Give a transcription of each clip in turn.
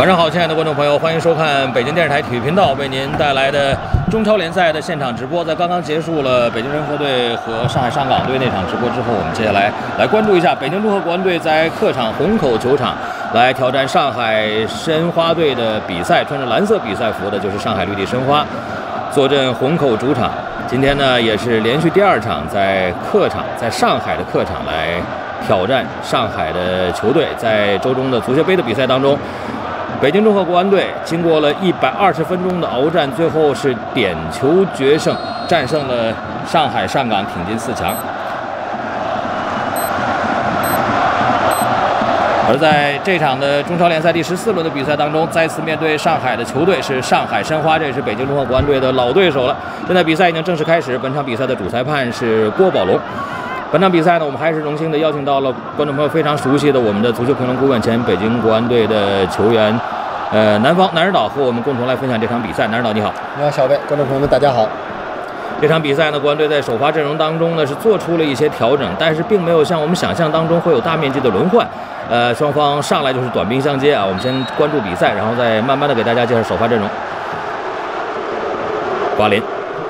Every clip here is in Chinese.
晚上好，亲爱的观众朋友，欢迎收看北京电视台体育频道为您带来的中超联赛的现场直播。在刚刚结束了北京人和队和上海上港队那场直播之后，我们接下来关注一下北京中赫国安队在客场虹口球场来挑战上海申花队的比赛。穿着蓝色比赛服的就是上海绿地申花，坐镇虹口主场。今天呢，也是连续第2场在客场，在上海的客场来挑战上海的球队。在周中的足协杯的比赛当中，北京中赫国安队经过了120分钟的鏖战，最后是点球决胜，战胜了上海上港，挺进4强。而在这场的中超联赛第14轮的比赛当中，再次面对上海的球队是上海申花，这也是北京中赫国安队的老对手了。现在比赛已经正式开始，本场比赛的主裁判是郭宝龙。本场比赛呢，我们还是荣幸的邀请到了观众朋友非常熟悉的我们的足球评论顾问、前北京国安队的球员，南指导和我们共同来分享这场比赛。南指导你好。 你好，小贝，观众朋友们大家好。 这场比赛呢，国安队在首发阵容当中呢是做出了一些调整，但是并没有像我们想象当中会有大面积的轮换。双方上来就是短兵相接啊。我们先关注比赛，然后再慢慢的给大家介绍首发阵容。瓜林。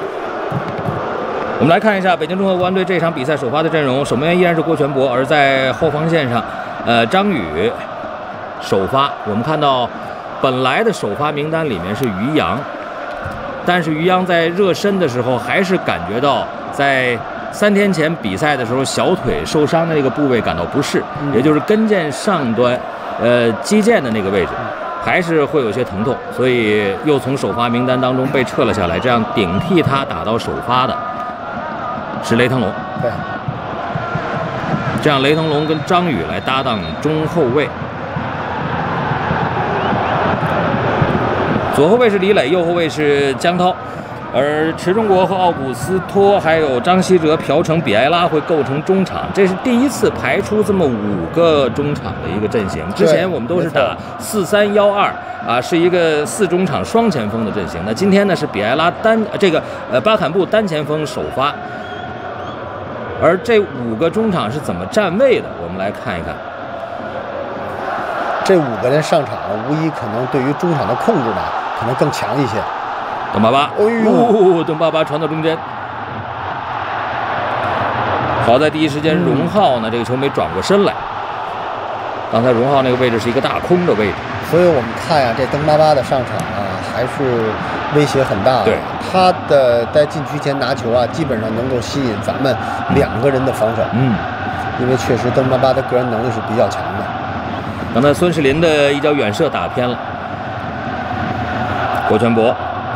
我们来看一下北京中赫国安队这场比赛首发的阵容，守门员依然是郭全博，而在后防线上，张宇首发。我们看到本来的首发名单里面是于洋，但是于洋在热身的时候还是感觉到在3天前比赛的时候小腿受伤的那个部位感到不适，也就是跟腱上端，肌腱的那个位置，还是会有些疼痛，所以又从首发名单当中被撤了下来，这样顶替他打到首发的是雷腾龙。 对， 这样雷腾龙跟张宇来搭档中后卫，左后卫是李磊，右后卫是姜涛，而池中国和奥古斯托还有张稀哲、朴成、比埃拉会构成中场。这是第一次排出这么5个中场的一个阵型，之前我们都是打4-3-1-2啊，是一个4中场双前锋的阵型。那今天呢是比埃拉巴坎布单前锋首发。而这5个中场是怎么站位的？我们来看一看。 这5个人上场，无疑可能对于中场的控制呢，可能更强一些。 邓巴巴，邓巴巴传到中间，好在第一时间荣浩呢，这个球没转过身来。刚才荣浩那个位置是一个大空的位置， 所以我们看呀，这邓巴巴的上场啊，还是威胁很大的。 对， 他的在禁区前拿球啊，基本上能够吸引咱们2个人的防守。因为确实邓巴巴的个人能力是比较强的。 刚才孙世林的一脚远射打偏了，郭全博。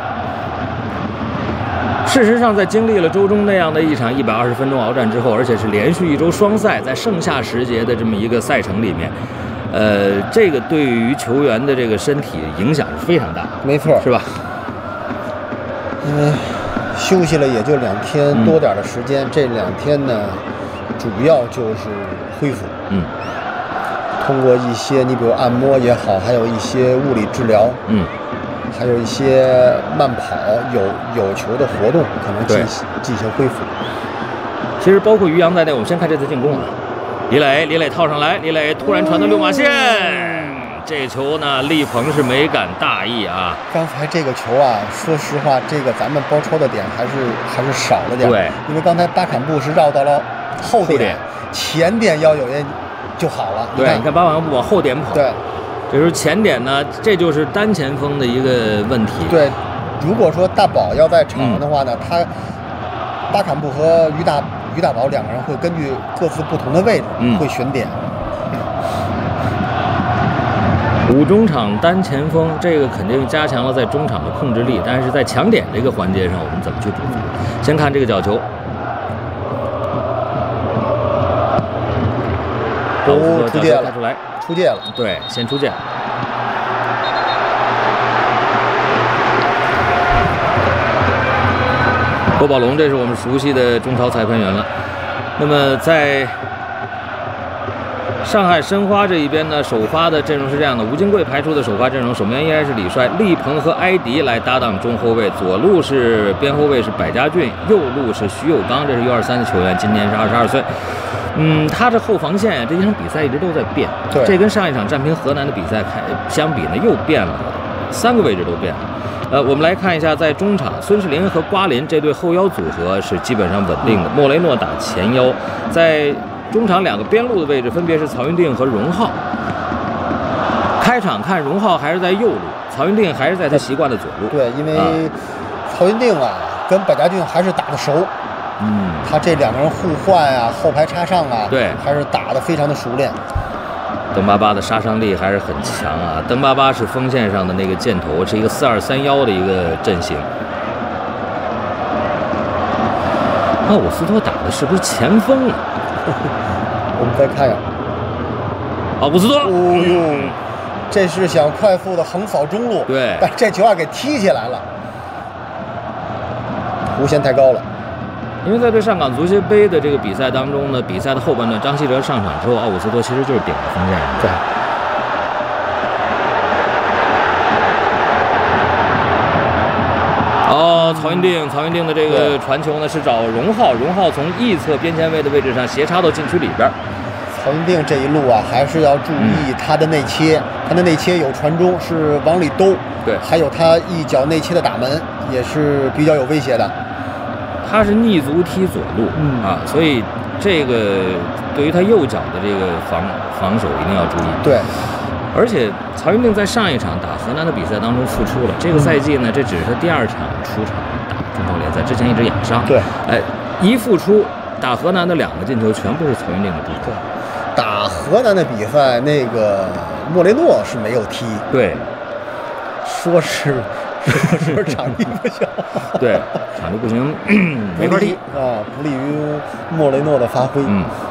事实上，在经历了周中那样的一场120分钟鏖战之后，而且是连续1周双赛，在盛夏时节的这么一个赛程里面，这个对于球员的这个身体影响是非常大， 没错， 是吧？ 因为休息了也就2天多点的时间，这2天呢，主要就是恢复。通过一些你比如按摩也好，还有一些物理治疗，还有一些慢跑、有球的活动，可能进行恢复。 其实包括于洋在内，我们先看这次进攻啊，李磊套上来，李磊突然传到6码线，这球呢，利鹏是没敢大意啊。刚才这个球啊，说实话，这个咱们包抄的点还是少了点。 对， 因为刚才巴坎布是绕到了后点，前点要有人就好了。 对，你看巴坎布往后点跑。 对。 这时候前点呢，这就是单前锋的一个问题。 对，如果说大宝要在场上的话呢，巴坎布和于大宝2个人会根据各自不同的位置会选点。 5中场单前锋，这个肯定加强了在中场的控制力，但是在抢点这个环节上，我们怎么去补足？先看这个角球。 出界了，出界了， 对，先出界。郭宝龙，这是我们熟悉的中超裁判员了。那么在上海申花这一边呢，首发的阵容是这样的：吴金贵排出的首发阵容，守门员依然是李帅、利鹏和埃迪来搭档中后卫，左路是边后卫是百家俊，右路是徐有刚，这是U23的球员，今年是22岁。 他这后防线这一场比赛一直都在变， 对， 这跟上一场战平河南的比赛相比呢，又变了3个位置都变了。我们来看一下，在中场，孙世林和瓜林这对后腰组合是基本上稳定的，莫雷诺打前腰，在中场2个边路的位置分别是曹云定和荣浩。开场看荣浩还是在右路，曹云定还是在他习惯的左路。 对，因为曹云定跟百家俊还是打得熟。他这2个人互换后排插上对， 还是打得非常的熟练。 登巴巴的杀伤力还是很强啊！登巴巴是锋线上的那个箭头，是一个4-2-3-1的一个阵型。奥古斯托打的是不是前锋啊？ 我们再看一下， 奥古斯托， 这是想快速的横扫中路， 对， 但这球给踢起来了，弧线太高了。 因为在对上港足协杯的这个比赛当中呢，比赛的后半段，张稀哲上场之后，奥古斯托其实就是顶在锋线上。 对。 曹云定的这个传球呢是找荣浩，荣浩从翼侧边前卫的位置上斜插到禁区里边。 曹云定这一路还是要注意他的内切，他的内切有传中是往里兜， 对， 还有他一脚内切的打门也是比较有威胁的。 他是逆足踢左路，所以这个对于他右脚的这个防守一定要注意。 对， 而且曹云定在上一场打河南的比赛当中复出了，这个赛季呢，这只是他第2场出场打中超联赛，之前一直养伤。 对， 一复出打河南的2个进球全部是曹云定的助攻。 打河南的比赛，那个莫雷诺是没有踢。 对， 说是场地不行， 对，场地不行，没法踢不利于莫雷诺的发挥。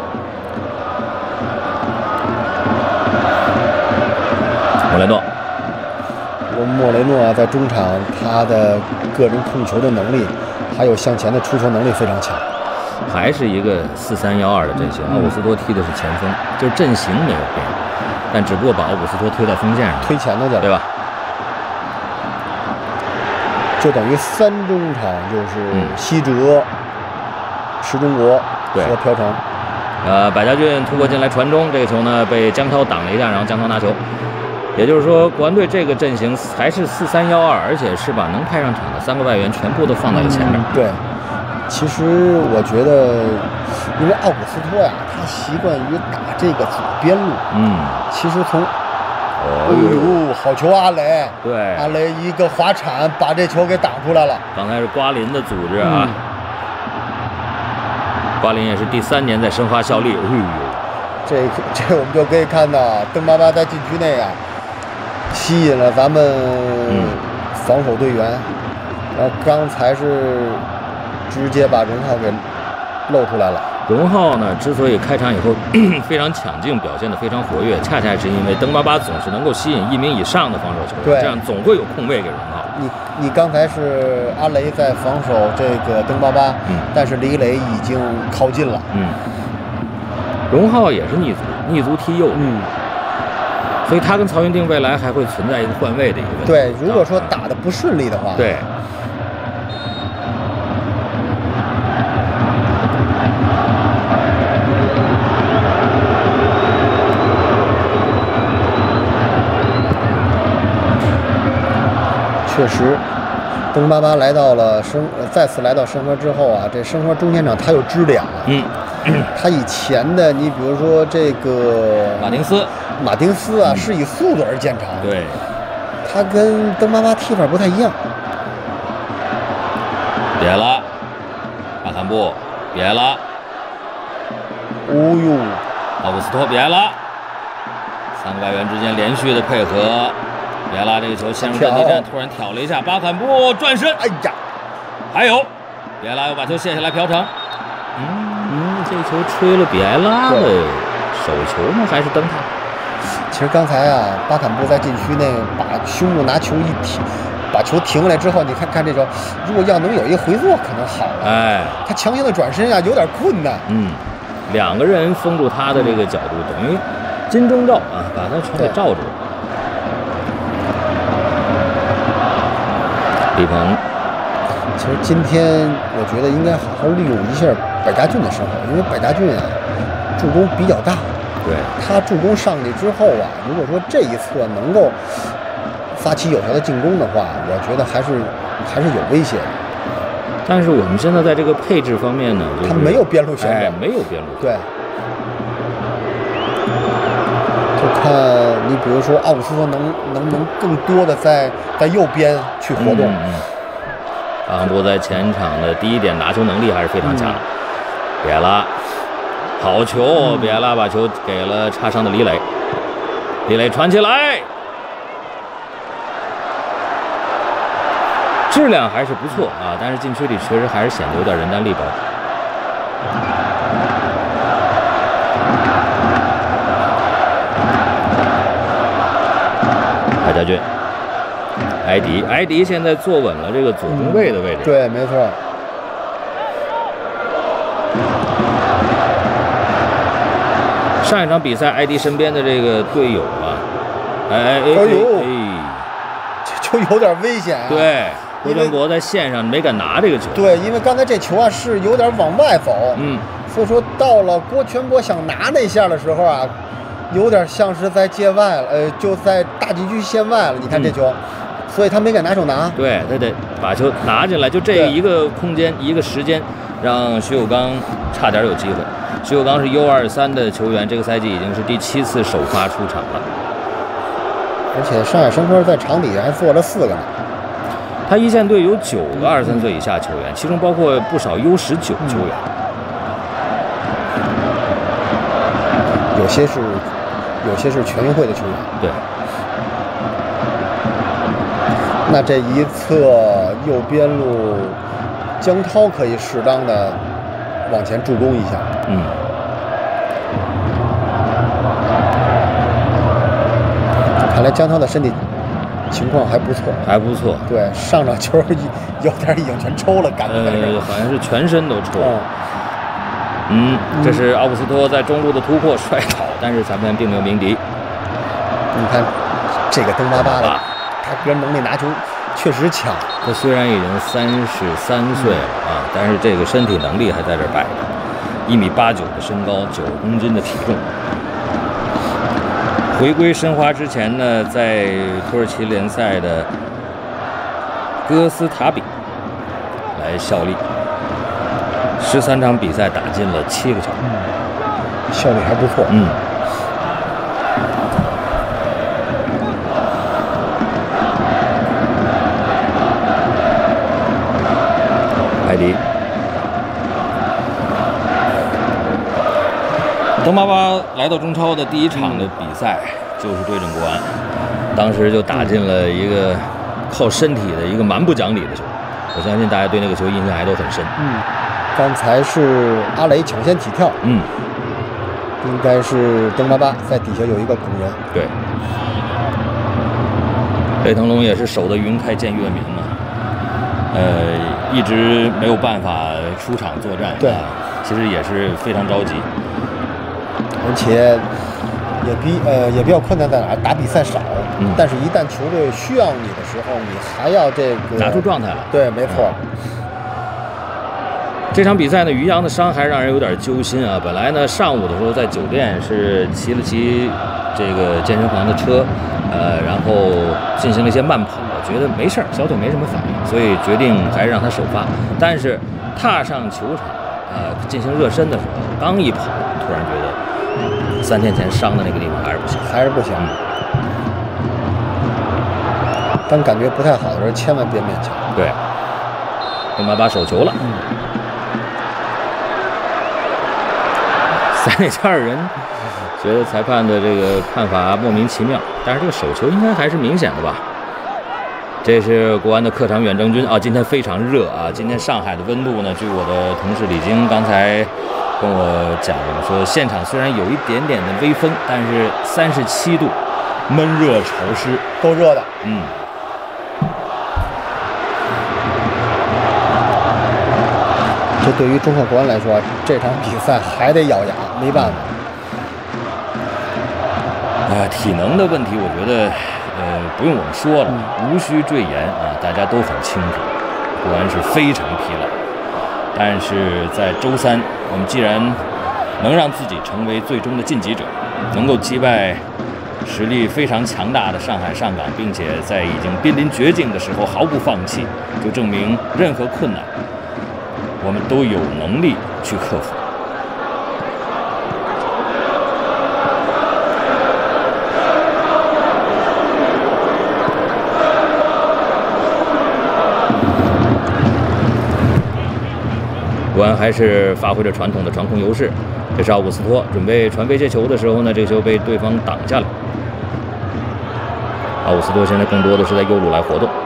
莫雷诺在中场，他的个人控球的能力，还有向前的出球能力非常强。 还是一个4-3-1-2的阵型，奥古斯托踢的是前锋，就是阵型没有变，但只不过把奥古斯托推到锋线上， 推前头去了， 对吧？ 就等于3中场就是西哲、池中国和朴成。 百家俊突破进来传中，这个球呢被姜涛挡了一下，然后姜涛拿球。也就是说，国安队这个阵型还是4-3-1-2，而且是把能派上场的3个外援全部都放在了前面。 对，其实我觉得，因为奥古斯托他习惯于打这个左边路。其实从好球阿雷！ 对， 阿雷一个滑铲把这球给挡出来了。 刚才是瓜林的组织啊，瓜林也是第3年在申花效力。 这我们就可以看到，登巴巴在禁区内吸引了咱们防守队员，然后刚才是直接把荣浩给露出来了。 荣浩呢，之所以开场以后非常抢镜，表现得非常活跃，恰恰是因为登巴巴总是能够吸引1名以上的防守球员，这样总会有空位给荣浩。 你刚才是阿雷在防守这个登巴巴，但是李磊已经靠近了。 荣浩也是逆足踢右路，所以他跟曹云定未来还会存在一个换位的一个问题。 对，如果说打得不顺利的话， 对。 确实，登巴巴再次来到申花之后这申花中前场他有支点了。他以前的你比如说这个马丁斯是以速度而见长。 对， 他跟登巴巴踢法不太一样。 别了，巴坎布别了，奥古斯托别了，3个外援之间连续的配合。别了，这个球陷入阵地战，突然挑了一下，巴坎布转身， 哎呀， 还有别了又把球卸下来，朴成。这球吹了比埃拉的手球吗？还是登塔？ 其实刚才巴坎布在禁区内把胸部拿球一停，把球停下来之后，你看这球，如果要能有一个回做，可能好了。他强行的转身有点困难。 2个人封住他的这个角度，等于金钟罩把他全给罩住了。李鹏， 其实今天我觉得应该好好利用一下百家俊的身后，因为百家俊助攻比较大。 对， 他助攻上去之后啊，如果说这一侧能够发起有效的进攻的话，我觉得还是有威胁的。 但是我们现在在这个配置方面呢，就是、 他没有边路选手， 没有边路。 对，就看你比如说奥古斯托能更多的在右边去活动。 阿坎波在前场的第一点拿球能力还是非常强。别拉。好球，比埃拉把球给了插上的李磊，李磊传起来，质量还是不错啊，但是禁区里确实还是显得有点人单力薄。海家军，埃迪现在坐稳了这个左中卫的位置。 对，没错。 上一场比赛，埃迪身边的这个队友啊， 就有点危险啊。 对，郭全博在线上没敢拿这个球。 对，因为刚才这球啊是有点往外走，所以说到了郭全博想拿那下的时候啊，有点像是在界外了，就在大禁区线外了。你看这球，所以他没敢拿手拿。 对，他得把球拿进来，就这一个空间，一个时间，让徐有刚差点有机会。徐有刚是 U23的球员，这个赛季已经是第7次首发出场了。 而且上海申花在场底还坐了4个呢。 他一线队有9个23岁以下球员，其中包括不少 U19球员。 有些是全运会的球员。 对。 那这一侧右边路，江涛可以适当的往前助攻一下。看来江涛的身体情况还不错，对，上场球有点已经全抽了，感觉好像是全身都抽了。这是奥古斯托在中路的突破摔倒，但是裁判并没有鸣笛。 你看这个登巴巴的，他个人能力拿球确实强。 他虽然已经33岁了啊，但是这个身体能力还在这摆着。1.89米的身高，90公斤的体重。回归申花之前呢，在土耳其联赛的哥斯塔比来效力，13场比赛打进了7个球， 效率还不错。 埃迪。登巴巴来到中超的第1场的比赛就是对阵国安，当时就打进了一个靠身体的一个蛮不讲理的球，我相信大家对那个球印象还都很深。 刚才是阿雷抢先起跳，应该是登巴巴在底下有一个拱人。 对，雷腾龙也是守得云开见月明啊，一直没有办法出场作战， 对， 其实也是非常着急。 而且也比较困难在哪儿？打比赛少，但是一旦球队需要你的时候，你还要这个拿出状态来。 对，没错。 这场比赛呢，于洋的伤还让人有点揪心啊。本来呢，上午的时候在酒店是骑了骑这个健身房的车，然后进行了一些慢跑，觉得没事儿，小腿没什么反应，所以决定还是让他首发。但是踏上球场，进行热身的时候，刚一跑，突然觉得3天前伤的那个地方还是不行。 当感觉不太好的时候，千万别勉强。 对，登巴巴手球了。塞内加尔人觉得裁判的这个判罚莫名其妙，但是这个手球应该还是明显的吧？这是国安的客场远征军啊，今天非常热啊！今天上海的温度呢，据我的同事李晶刚才跟我讲说，现场虽然有一点点的微风，但是37度，闷热潮湿， 够热的。这对于中赫国安来说，这场比赛还得咬牙，没办法。 体能的问题，我觉得不用我们说了，无需赘言啊，大家都很清楚，国安是非常疲劳。但是在周3，我们既然能让自己成为最终的晋级者，能够击败实力非常强大的上海上港，并且在已经濒临绝境的时候毫不放弃，就证明任何困难我们都有能力去克服。国安还是发挥着传统的传控优势，这是奥古斯托准备传飞接球的时候呢，这个球被对方挡下了。奥古斯托现在更多的是在右路来活动，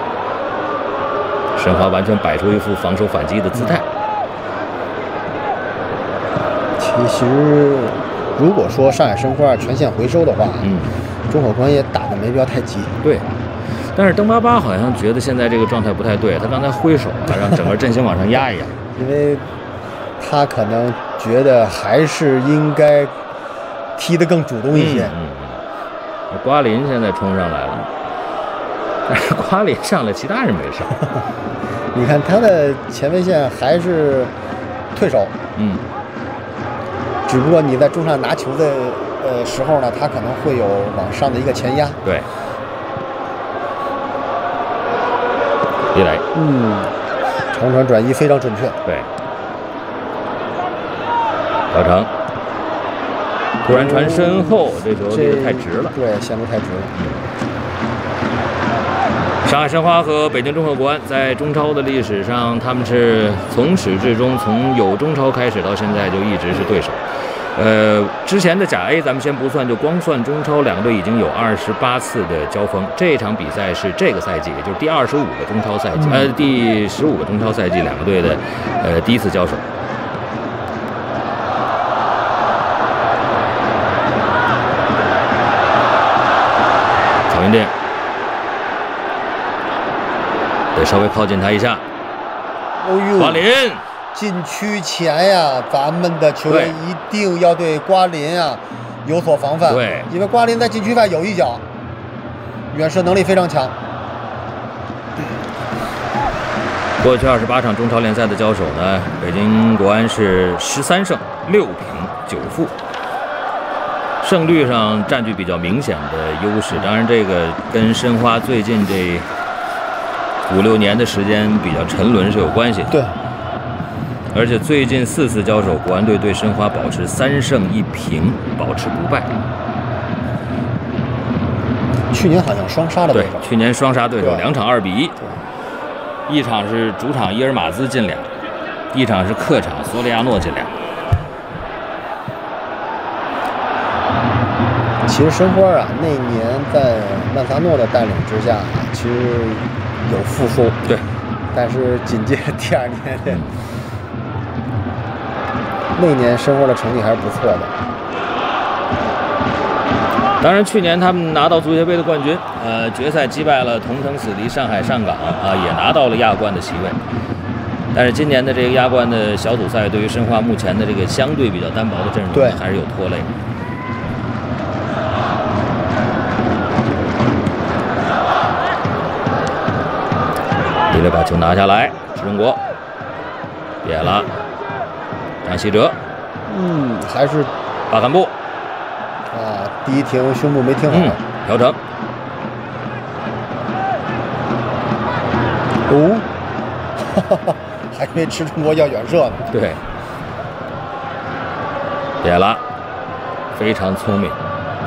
申花完全摆出一副防守反击的姿态。 其实，如果说上海申花全线回收的话，中赫国安也打得没必要太急。 对。但是登巴巴好像觉得现在这个状态不太对，他刚才挥手啊，让整个阵型往上压一压。 因为他可能觉得还是应该踢得更主动一些。 瓜林现在冲上来了，但是瓜林上来，其他人没上。 你看他的前卫线还是退守，只不过你在中上拿球的时候呢，他可能会有往上的一个前压。 对，一来， 长传转移非常准确。 对，小成突然传身后，这球离得太直了。 对，线路太直了。 上海申花和北京中赫国安在中超的历史上，他们是从始至终，从有中超开始到现在就一直是对手。之前的甲 A 咱们先不算，就光算中超，两个队已经有28次的交锋。这场比赛是这个赛季，也就是第25个中超赛季，第15个中超赛季两个队的第一次交手。曹云定得稍微靠近他一下。瓜林。 禁区前呀，咱们的球员一定要对瓜林啊有所防范。 对， 因为瓜林在禁区外有一脚，远射能力非常强。 过去28场中超联赛的交手呢，北京国安是13胜6平9负，胜率上占据比较明显的优势。当然，这个跟申花最近这5、6年的时间比较沉沦是有关系的。 对。 而且最近4次交手，国安队对申花保持3胜1平，保持不败。 去年好像双杀的对手。 对，去年双杀对手，2场2比1。一场是主场伊尔马兹进2，一场是客场索里亚诺进2。 其实申花啊，那年在曼萨诺的带领之下，其实有复苏。 对。 但是紧接着第2年那年申花的成绩还是不错的。 当然，去年他们拿到足协杯的冠军，决赛击败了同城死敌上海上港啊，也拿到了亚冠的席位。但是今年的这个亚冠的小组赛，对于申花目前的这个相对比较单薄的阵容，还是有拖累。李磊把球拿下来，石正国别了。张稀哲， 还是巴坎布啊，第一停胸部没停好， 调整。 还以为池中国要远射呢。 对，别了，非常聪明。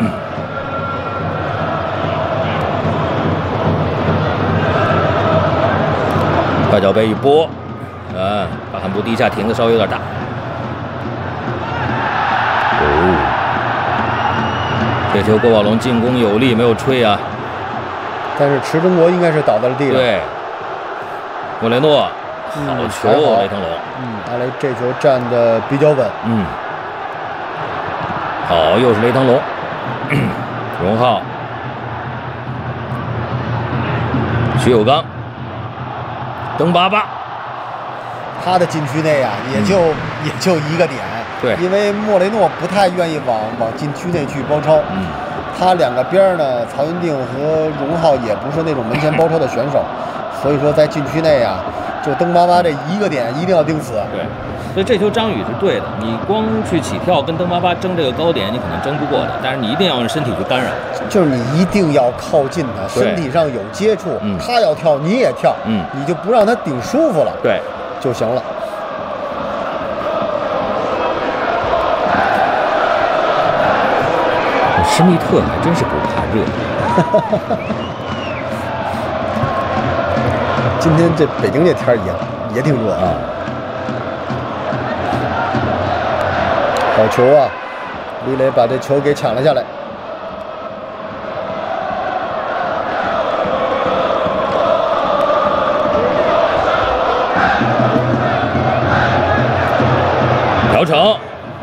快脚杯一拨，巴坎布第一下停的稍微有点大。这球郭宝龙进攻有力，没有吹啊。 但是池中国应该是倒在了地上。 对，莫雷诺，好球，雷腾龙。 阿雷这球站得比较稳。 好，又是雷腾龙。荣浩，徐有刚，登巴巴。 他的禁区内啊，也就一个点。 对， 因为莫雷诺不太愿意往禁区内去包抄。他两个边呢，曹云定和荣浩也不是那种门前包抄的选手，所以说在禁区内啊， 就登巴巴这一个点一定要盯死。 对，所以这球张宇是对的。你光去起跳跟登巴巴争这个高点，你可能争不过的。但是你一定要用身体去干扰， 就是你一定要靠近他，身体上有接触，他要跳你也跳，你就不让他顶舒服了， 对， 就行了。 施密特还真是不怕热。 今天这北京这天也挺热啊。好球啊！李磊把这球给抢了下来。 姚成。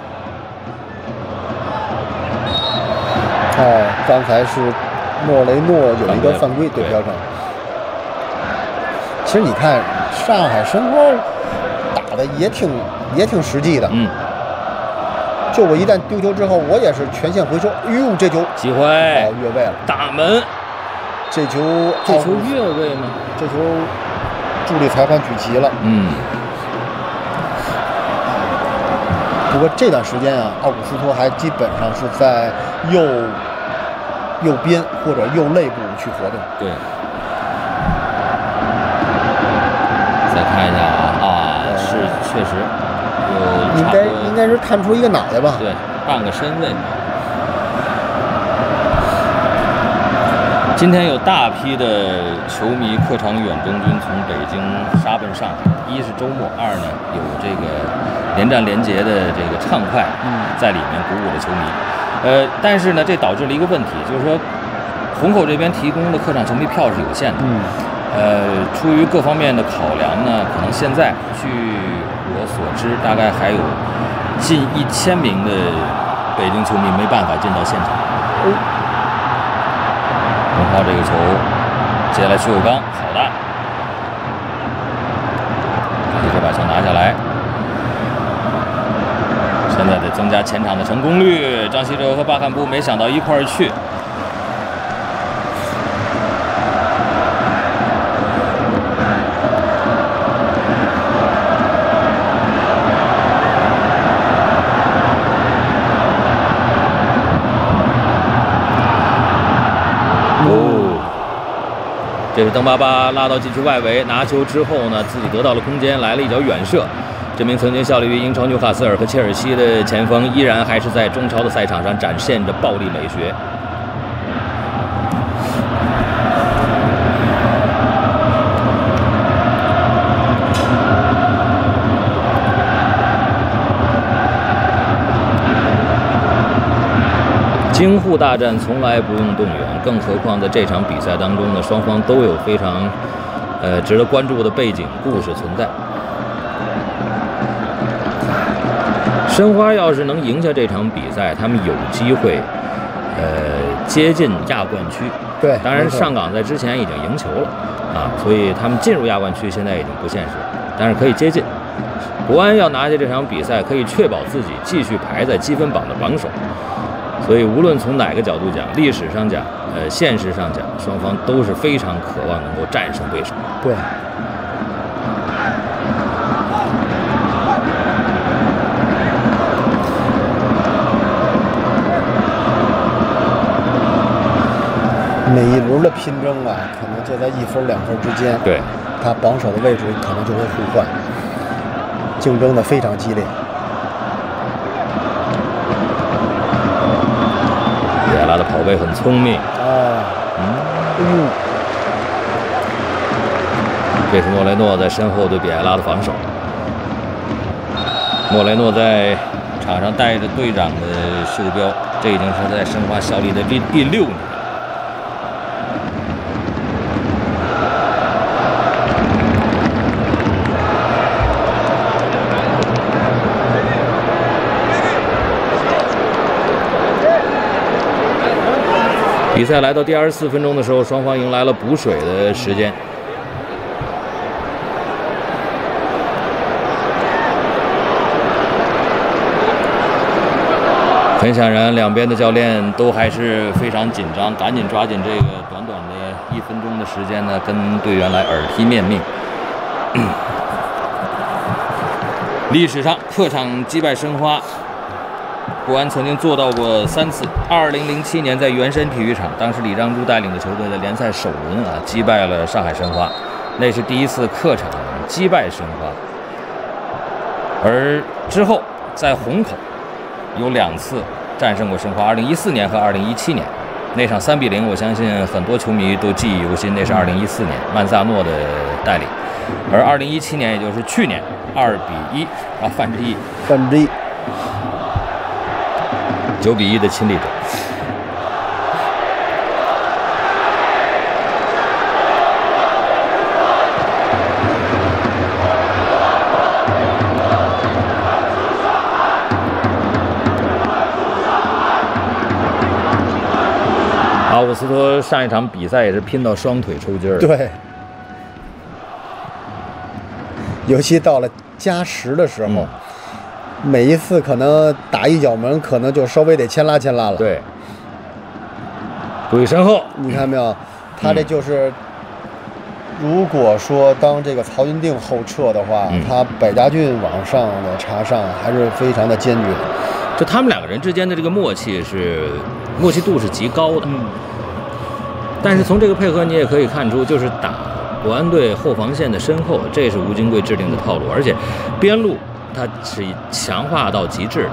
哦，刚才是莫雷诺有一个犯规对标成。其实你看上海申花打的也挺实际的，就我一旦丢球之后，我也是全线回收。哎呦，这球机会哦，越位了， 大门。 这球越位吗？ 这球助理裁判举旗了。不过这段时间啊，奥古斯托还基本上是在右边或者右肋部去活动。 对。再看一下啊，是确实应该是探出一个脑袋吧？ 对，半个身位。今天有大批的球迷客场远征军从北京杀奔上海，一是周末，二呢有这个连战连捷的这个畅快在里面鼓舞着球迷。但是呢，这导致了一个问题，就是说虹口这边提供的客场球迷票是有限的。出于各方面的考量呢，可能现在据我所知，大概还有近1000名的北京球迷没办法进到现场。荣浩这个球，接下来徐有刚，好的，这把球拿下来。现在得增加前场的成功率，张稀哲和巴坎布没想到一块儿去。这是登巴巴拉到禁区外围，拿球之后呢，自己得到了空间，来了一脚远射。这名曾经效力于英超纽卡斯尔和切尔西的前锋，依然还是在中超的赛场上展现着暴力美学。京沪大战从来不用动员，更何况在这场比赛当中呢，双方都有非常值得关注的背景故事存在。申花要是能赢下这场比赛，他们有机会接近亚冠区。 对， 当然上港在之前已经赢球了啊，所以他们进入亚冠区现在已经不现实，但是可以接近。国安要拿下这场比赛，可以确保自己继续排在积分榜的榜首。所以无论从哪个角度讲，历史上讲，现实上讲，双方都是非常渴望能够战胜对手。 对。每一轮的拼争啊，可能就在1分2分之间。 对。 他榜首的位置可能就会互换，竞争的非常激烈。 他的跑位很聪明啊， 这是莫雷诺在身后对比埃拉的防守。莫雷诺在场上带着队长的袖标，这已经是在申花效力的第6年。比赛来到第24分钟的时候，双方迎来了补水的时间。很显然，两边的教练都还是非常紧张，赶紧抓紧这个短短的1分钟的时间呢，跟队员来耳提面命。 历史上客场击败申花，国安曾经做到过3次。2007年在原山体育场，当时李章洙带领的球队的联赛首轮击败了上海申花，那是第1次客场击败申花。而之后在虹口有2次战胜过申花，2014年和2017年。那场3比0，我相信很多球迷都记忆犹新。那是2014年曼萨诺的带领，而2017年，也就是去年2比1范志毅9比1的亲历者。奥古斯托上一场比赛也是拼到双腿抽筋儿。 对，尤其到了加时的时候，每一次可能打一脚门，可能就稍微得牵拉了。 对，注意身后， 你看没有？他这就是，如果说当这个曹云定后撤的话，他百家俊往上的插上还是非常的坚决。 就他们2个人之间的这个默契度是极高的。但是从这个配合，你也可以看出，就是打国安队后防线的身后，这是吴金贵制定的套路，而且边路它是强化到极致的。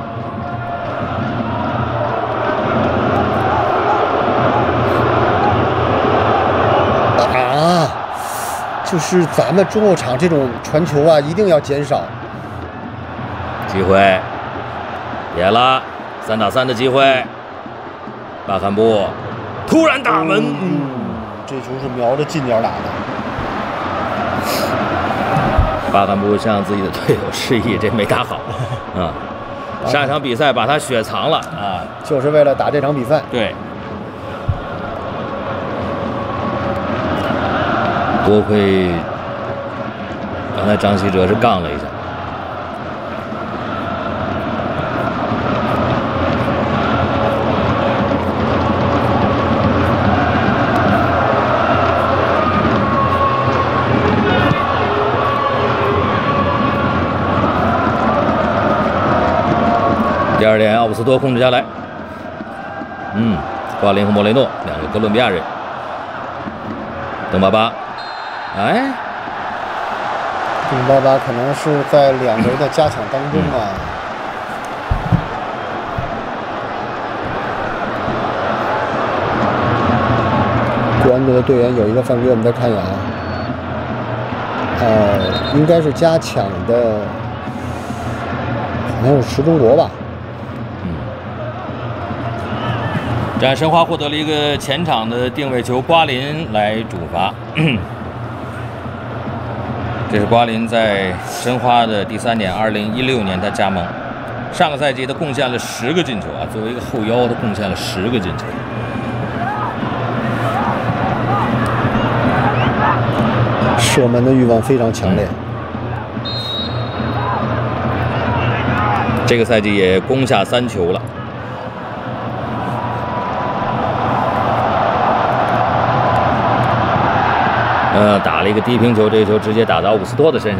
就是咱们中后场这种传球一定要减少。 机会，别了，3打3的机会，巴坎布突然打门， 这球是瞄着近点打的。 巴坎布向自己的队友示意，这没打好啊！上一场比赛把他雪藏了啊， 就是为了打这场比赛。 对，多亏刚才张稀哲是杠了一下。第2点，奥布斯托控制下来。瓜林和莫雷诺2个哥伦比亚人。邓巴巴， 邓巴巴可能是在2人的加强当中国安队的队员有一个犯规，我们再看一眼应该是加强的，好像是池中国吧。 这样申花获得了一个前场的定位球，瓜林来主罚。这是瓜林在申花的第3年，2016年他加盟，上个赛季他贡献了10个进球作为一个后腰，他贡献了10个进球。 射门的欲望非常强烈。 这个赛季也攻下3球了。打了一个低平球，这个球直接打到奥古斯托的身上。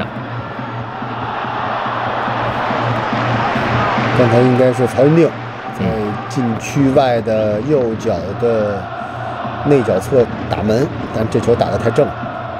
刚才应该是曹云定在禁区外的右脚的内角侧打门，但这球打得太正。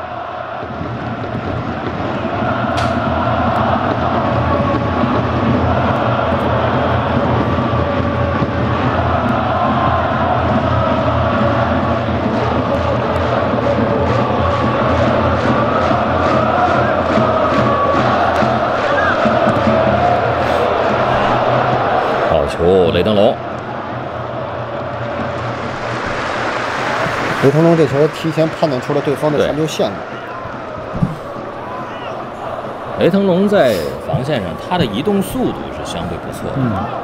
雷腾龙， 雷腾龙这球提前判断出了对方的传球线路。 雷腾龙在防线上，他的移动速度是相对不错的。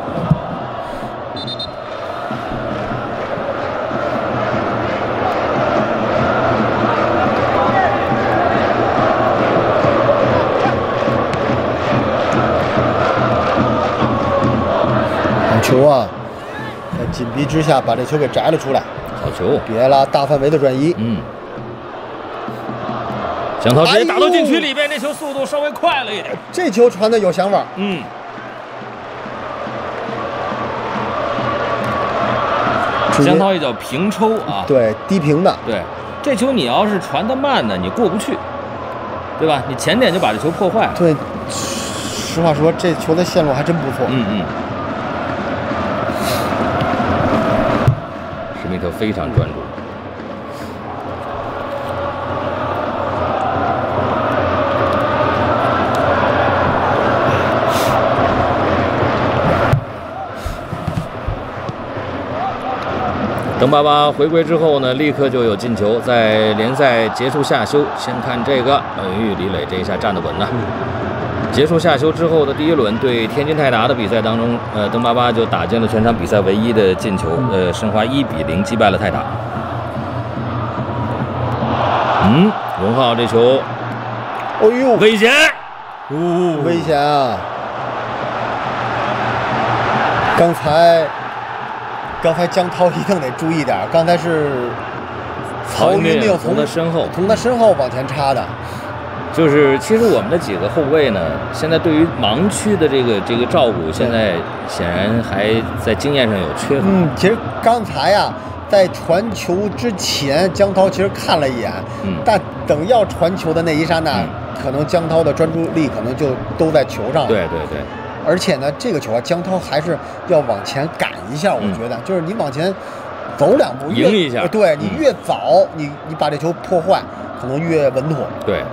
球在紧逼之下把这球给摘了出来。 好球！ 别拉大范围的转移。 江涛直接打到禁区里边，这球速度稍微快了一点。 这球传的有想法。 江涛一脚平抽啊， 对，低平的。 对，这球你要是传得慢呢，你过不去，对吧？你前点就把这球破坏了。 对，实话说，这球的线路还真不错。 施密特非常专注。邓巴巴回归之后呢，立刻就有进球。在联赛结束下休，先看这个，李磊这一下站得稳了。结束下休之后的第一轮对天津泰达的比赛当中，邓巴巴就打进了全场比赛唯一的进球，申花1比0击败了泰达。荣浩这球， 哎呦， 危险， 危险啊！刚才江涛一定得注意点，刚才是曹云定从他身后往前插的。 就是其实我们的几个后卫呢，现在对于盲区的这个照顾，现在显然还在经验上有缺乏。 其实刚才呀，在传球之前，江涛其实看了一眼，但等要传球的那一刹那，可能江涛的专注力可能就都在球上了。 对。 而且呢，这个球啊，江涛还是要往前赶一下，我觉得，就是你往前走2步， 迎一下， 对你越早，你把这球破坏，可能越稳妥。 对。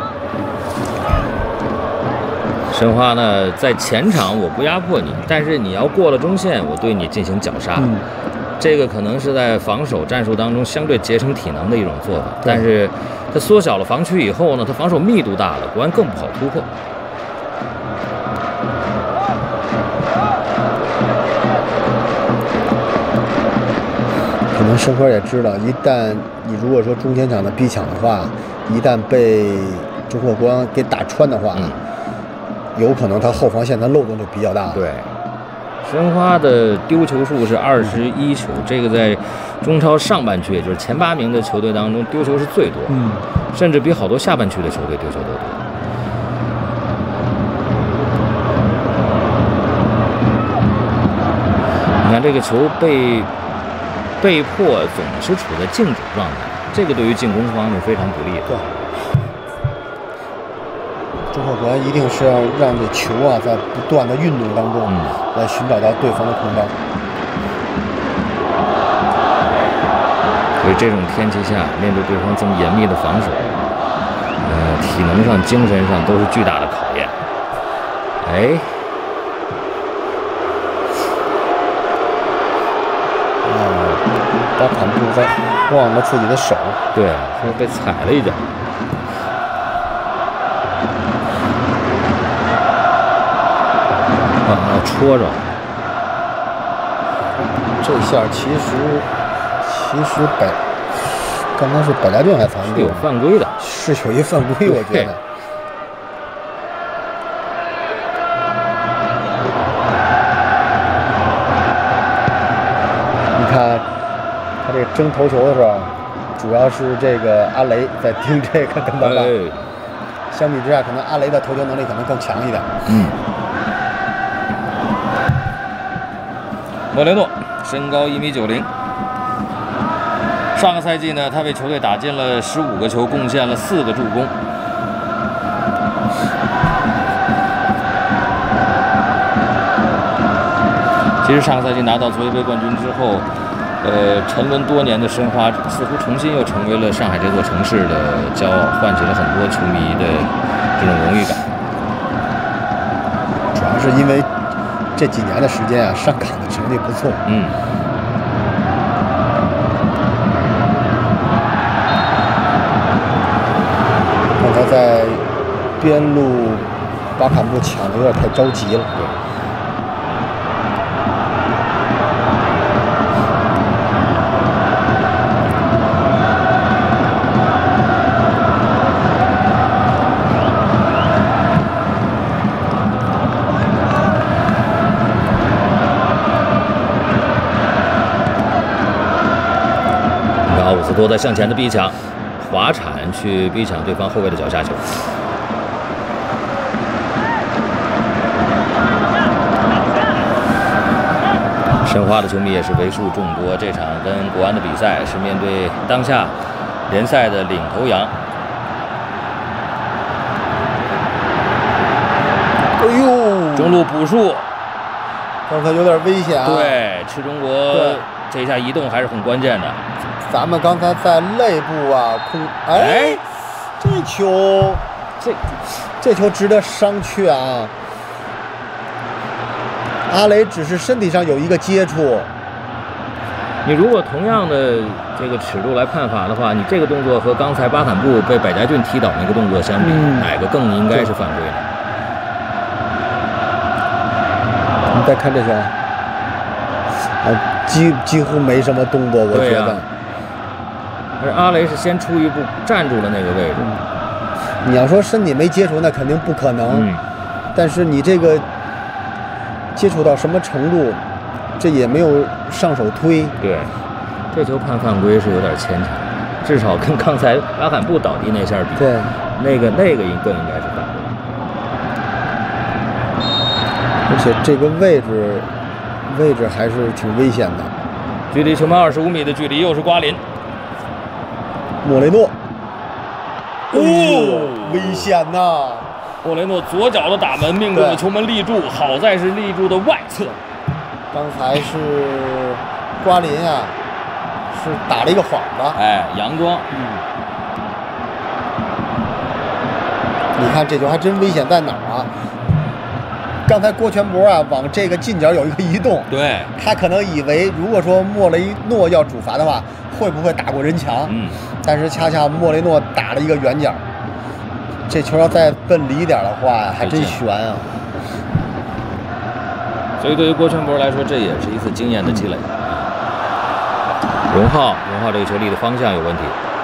申花呢，在前场我不压迫你，但是你要过了中线，我对你进行绞杀。这个可能是在防守战术当中相对节省体能的一种做法，但是它缩小了防区以后呢，它防守密度大了，国安更不好突破。 可能申花也知道，一旦你如果说中前场的逼抢的话，一旦被中赫国安给打穿的话，有可能他后防线的漏洞就比较大。 对，申花的丢球数是21球，这个在中超上半区，也就是前8名的球队当中丢球是最多，甚至比好多下半区的球队丢球都多。你看这个球被迫总是处在静止状态，这个对于进攻方是非常不利的。 对，中赫国安一定是要让这球啊在不断的运动当中，来寻找到对方的空当。 所以这种天气下，面对对方这么严密的防守，体能上、精神上都是巨大的考验。 巴坎布在晃了自己的手， 对，说被踩了一脚。戳着。 这下其实刚才是百家俊还犯规， 有犯规的， 是有一犯规，我觉得。你看他这个争头球的时候，主要是这个阿雷在盯这个邓巴巴。相比之下，可能阿雷的头球能力可能更强一点。 莫雷诺身高1.90米，上个赛季呢，他为球队打进了15个球，贡献了4个助攻。其实上个赛季拿到足协杯冠军之后，沉沦多年的申花似乎重新又成为了上海这座城市的骄傲，唤起了很多球迷的这种荣誉感。 主要是因为这几年的时间啊，上港的成绩不错。刚才在边路，巴坎布抢的有点太着急了。 奥伍斯多在向前的逼抢， 滑铲去逼抢对方后卫的脚下球。申花的球迷也是为数众多，这场跟国安的比赛是面对当下联赛的领头羊。 哎呦， 中路补术， 刚才有点危险啊。 对，赤中国这一下移动还是很关键的。 咱们刚才在内部啊哎，这球值得商榷啊。阿雷只是身体上有一个接触， 你如果同样的这个尺度来判罚的话，你这个动作和刚才巴坎布被百家俊踢倒那个动作相比，哪个更应该是犯规呢？ 你再看这球，几乎没什么动作，我觉得。 而阿雷是先出一步站住了那个位置。 你要说身体没接触，那肯定不可能。但是你这个接触到什么程度，这也没有上手推。 对，这球判犯规是有点牵强，至少跟刚才巴坎布倒地那下比， 对， 那个更应该是犯规。 而且这个位置还是挺危险的。 距离球门25米的距离，又是瓜林。 莫雷诺，危险呐！ 莫雷诺左脚的打门命中了球门立柱，好在是立柱的外侧。 刚才是瓜林啊，是打了一个晃子， 佯装。 你看这球还真危险在哪儿啊？刚才郭全博啊往这个近角有一个移动， 对， 他可能以为如果说莫雷诺要主罚的话，会不会打过人墙？但是恰恰莫雷诺打了一个远角，这球要再奔里点的话呀，还真悬啊！ 所以对于郭全博来说，这也是一次经验的积累。荣浩这个球力的方向有问题。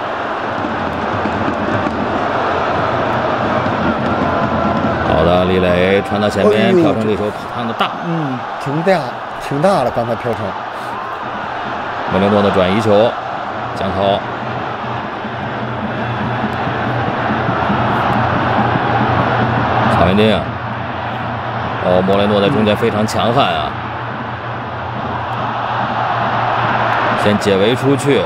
好的，李磊传到前边，飘成这球趟的大， 挺大了，刚才飘成。 莫雷诺的转移球，江涛。曹云丁，莫雷诺在中间非常强悍啊！先解围出去，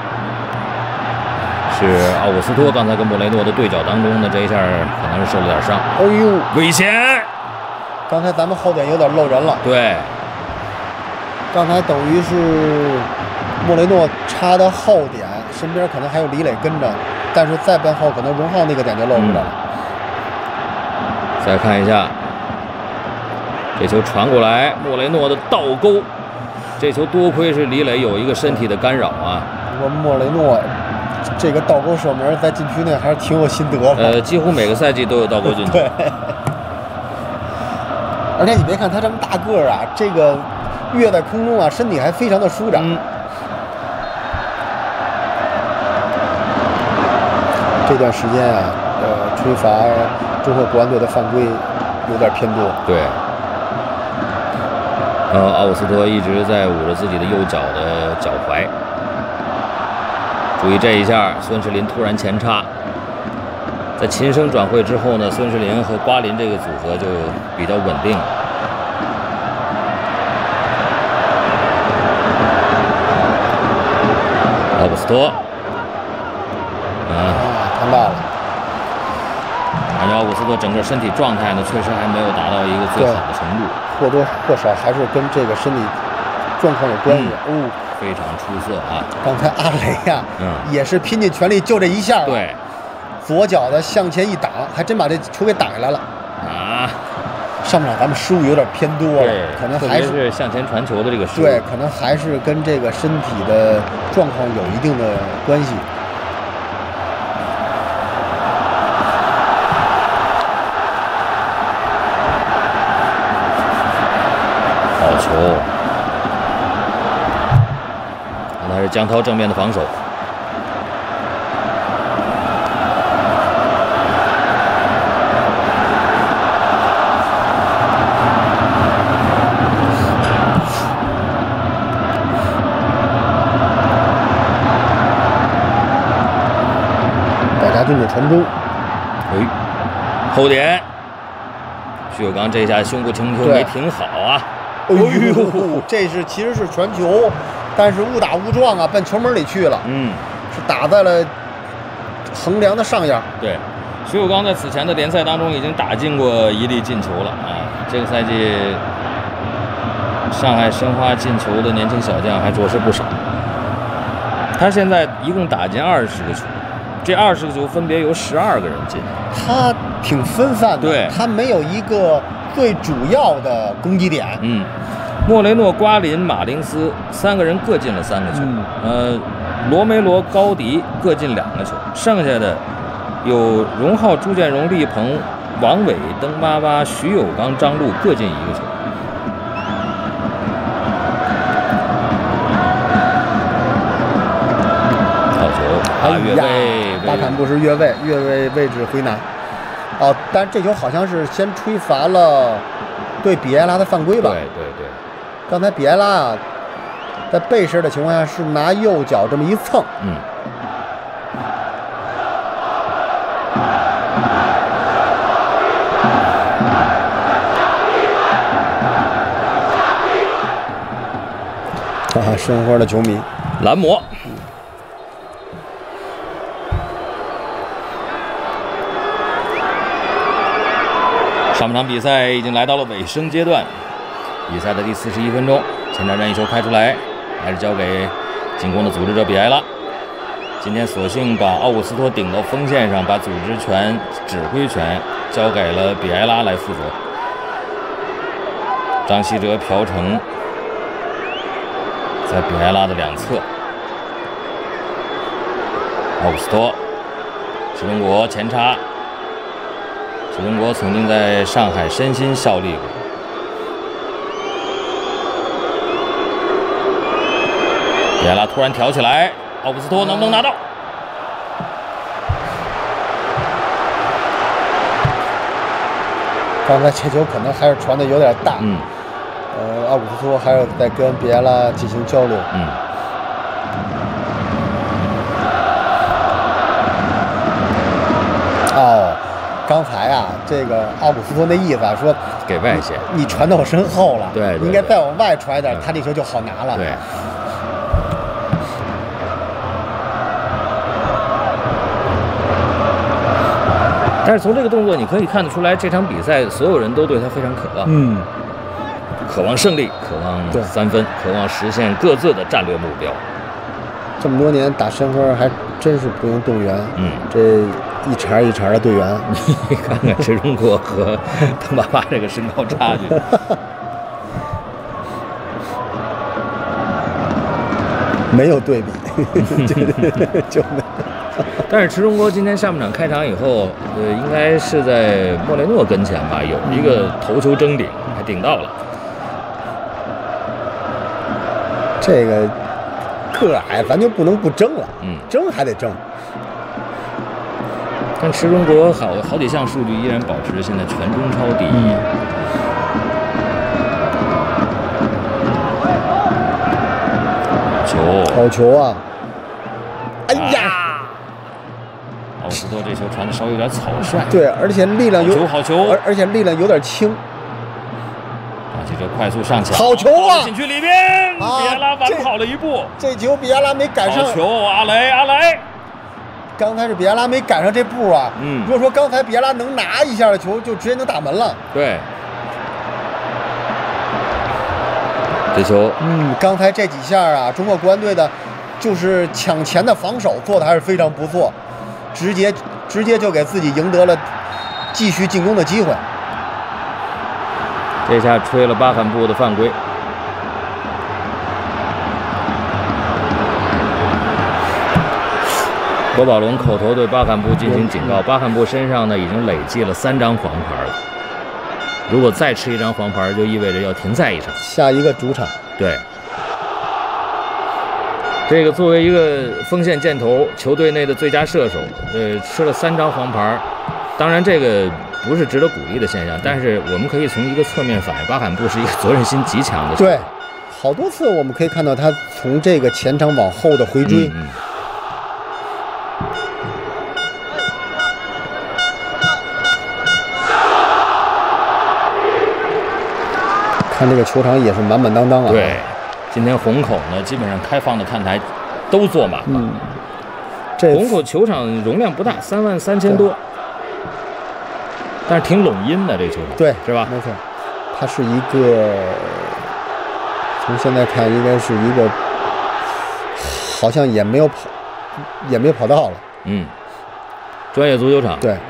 是奥古斯托刚才跟莫雷诺的对角当中呢，这一下可能是受了点伤。危险！ 刚才咱们后点有点漏人了。 对， 刚才等于是莫雷诺插的后点，身边可能还有李磊跟着，但是再奔后可能荣浩那个点就露出来了。 再看一下，这球传过来，莫雷诺的倒钩，这球多亏是李磊有一个身体的干扰啊。 不过莫雷诺这个倒钩射门在禁区内还是挺有心得的。 几乎每个赛季都有倒钩进球。 对。而且你别看他这么大个儿啊，这个跃在空中啊，身体还非常的舒展。这段时间啊，吹罚中国国安队的犯规有点偏多。 对。奥古斯托一直在捂着自己的右脚的脚踝。注意这一下，孙世林突然前插，在秦升转会之后呢，孙世林和瓜林这个组合就比较稳定。奥古斯托， 看到了。 感觉奥古斯托整个身体状态呢，确实还没有达到一个最好的程度， 或多或少还是跟这个身体状况有关系。 非常出色啊！ 刚才阿雷呀，也是拼尽全力就这一下， 对， 左脚的向前一挡，还真把这球给挡下来了啊！ 上半场咱们失误有点偏多了，可能还是向前传球的这个失误， 对，可能还是跟这个身体的状况有一定的关系。 好球！那是江涛正面的防守。 准的传中。 哎，后点，徐有刚这下胸部停球没停好啊！ 哎呦，这其实是传球，但是误打误撞啊，奔球门里去了。是打在了横梁的上沿。 对，徐有刚在此前的联赛当中已经打进过1粒进球了啊！这个赛季上海申花进球的年轻小将还着实不少。他现在一共打进20个球，这20个球分别有12个人进。 他挺分散的， 对， 他没有一个最主要的攻击点。 莫雷诺、瓜林、马林斯3个人各进了3个球。罗梅罗、高迪各进2个球，剩下的有荣浩、朱建荣、厉鹏、王伟、登巴巴、徐有刚、张路各进1个球。好球，越位， 巴坎布是越位位置回南。但这球好像是先吹罚了对比埃拉的犯规吧？ 对。 刚才比埃拉啊，在背身的情况下是拿右脚这么一蹭。申花的球迷， 蓝魔。上半场比赛已经来到了尾声阶段，比赛的第41分钟，前场任意球开出来，还是交给进攻的组织者比埃拉。今天索性把奥古斯托顶到锋线上，把组织权、指挥权交给了比埃拉来负责。张稀哲、朴成在比埃拉的两侧，奥古斯托、石中国前插。石中国曾经在上海申鑫效力过。比埃拉突然挑起来，奥古斯托能不能拿到？ 刚才这球可能还是传的有点大。奥古斯托还是在跟比埃拉进行交流。刚才啊，这个奥古斯托那意思啊，说给外线， 你传到我身后了， 对， 应该再往外传一点，他这球就好拿了。 对。但是从这个动作你可以看得出来，这场比赛所有人都对他非常渴望，渴望胜利，渴望3分，渴望实现各自的战略目标。 这么多年打申花还真是不用动员，这一茬一茬的队员， 你看看石中国和邓巴巴这个身高差距。 没有对比，就没。 但是池中国今天下半场开场以后，应该是在莫雷诺跟前吧，有一个头球争顶，还顶到了。 这个个矮，咱就不能不争了，争还得争。 但池中国好几项数据依然保持现在全中超第一。 好球啊！哎呀， 奥古斯托这球传的稍微有点草率。 对，而且力量好球， 而且力量有点轻。 这球快速上抢， 好球啊！ 禁区里边，比埃拉晚跑了一步。 这球比埃拉没赶上。 好球，阿雷！ 刚才是比埃拉没赶上这步啊。如果说刚才比埃拉能拿一下的球，就直接能打门了。 对。这球， 刚才这几下啊，中国国安队的，就是抢前的防守做的还是非常不错，直接就给自己赢得了继续进攻的机会。 这下吹了巴坎布的犯规。罗宝龙口头对巴坎布进行警告，巴坎布身上呢已经累计了3张黄牌了。如果再吃1张黄牌，就意味着要停赛1场， 下一个主场。 对，这个作为一个锋线箭头，球队内的最佳射手，吃了3张黄牌，当然这个不是值得鼓励的现象，但是我们可以从一个侧面反映，巴坎布是一个责任心极强的球员。 对，好多次我们可以看到他从这个前场往后的回追。 看这个球场也是满满当当啊。 对，今天虹口呢，基本上开放的看台都坐满了。这虹口球场容量不大，33000多，但是挺拢音的这个球场， 对， 是吧？ 没错，它是一个，从现在看应该是一个，好像也没有跑道了。 专业足球场。 对。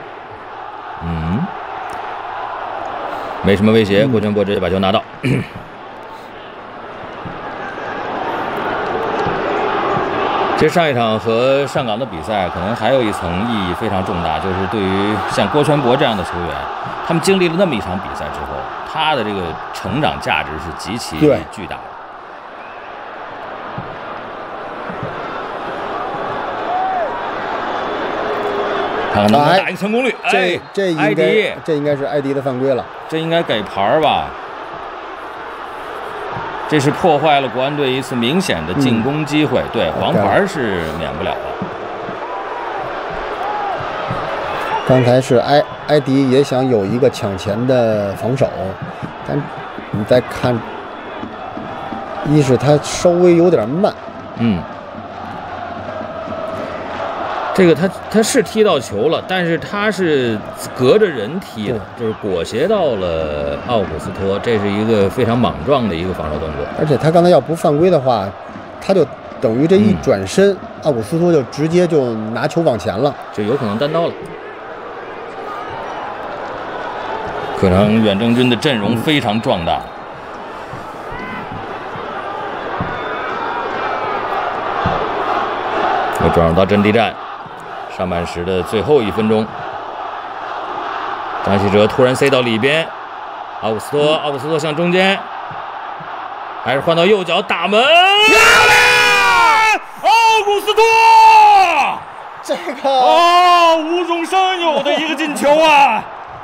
没什么威胁，郭全博直接把球拿到。其实上一场和上港的比赛，可能还有一层意义非常重大，就是对于像郭全博这样的球员，他们经历了那么一场比赛之后，他的这个成长价值是极其巨大的。看看能不能打赢成功率。 这应该是埃迪的犯规了， 这应该给牌吧？这是破坏了国安队一次明显的进攻机会，对，黄牌是免不了的。 刚才是埃迪也想有一个抢前的防守，但你再看，一是他稍微有点慢， 这个他是踢到球了，但是他是隔着人踢的，就是裹挟到了奥古斯托，这是一个非常莽撞的一个防守动作。 而且他刚才要不犯规的话，他就等于这一转身，奥古斯托就直接就拿球往前了， 就有可能单刀了。可能远征军的阵容非常壮大。又转入到阵地战。上半时的最后1分钟，张稀哲突然塞到里边，奥古斯托向中间，还是换到右脚打门，漂亮！奥古斯托， 这个无中生有的一个进球啊！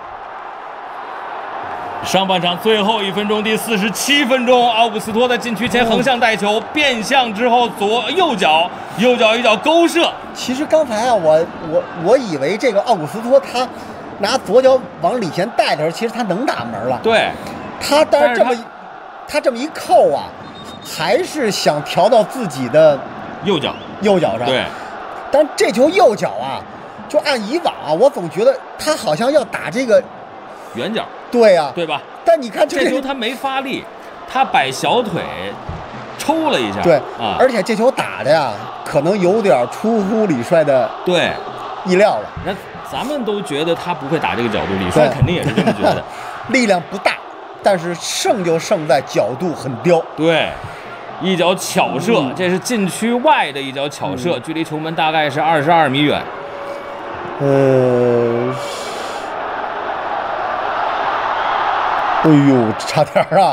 上半场最后1分钟，第47分钟，奥古斯托在禁区前横向带球，变向之后右脚一脚勾射。 其实刚才啊，我以为这个奥古斯托他拿左脚往里前带的时候，其实他能打门了。 对， 但是他这么一扣啊，还是想调到自己的右脚上。对， 但这球右脚啊，就按以往啊，我总觉得他好像要打这个远角。 对呀， 对吧？ 但你看这球他没发力，他摆小腿抽了一下。 对啊， 而且这球打的呀，可能有点出乎李帅的意料了。 那咱们都觉得他不会打这个角度，李帅肯定也是这么觉得。 力量不大，但是胜就胜在角度很刁。 对，一脚巧射，这是禁区外的一脚巧射，距离球门大概是22米远。 哎呦，差点啊！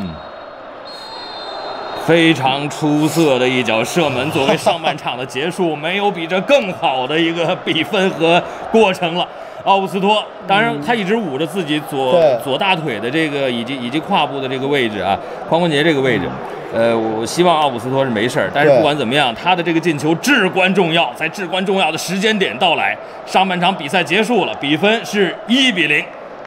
非常出色的一脚射门，作为上半场的结束，没有比这更好的一个比分和过程了。奥古斯托，当然他一直捂着自己左大腿的这个以及胯部的这个位置啊，髋关节这个位置。我希望奥古斯托是没事儿，但是不管怎么样，他的这个进球至关重要，在至关重要的时间点到来。上半场比赛结束了，比分是1-0。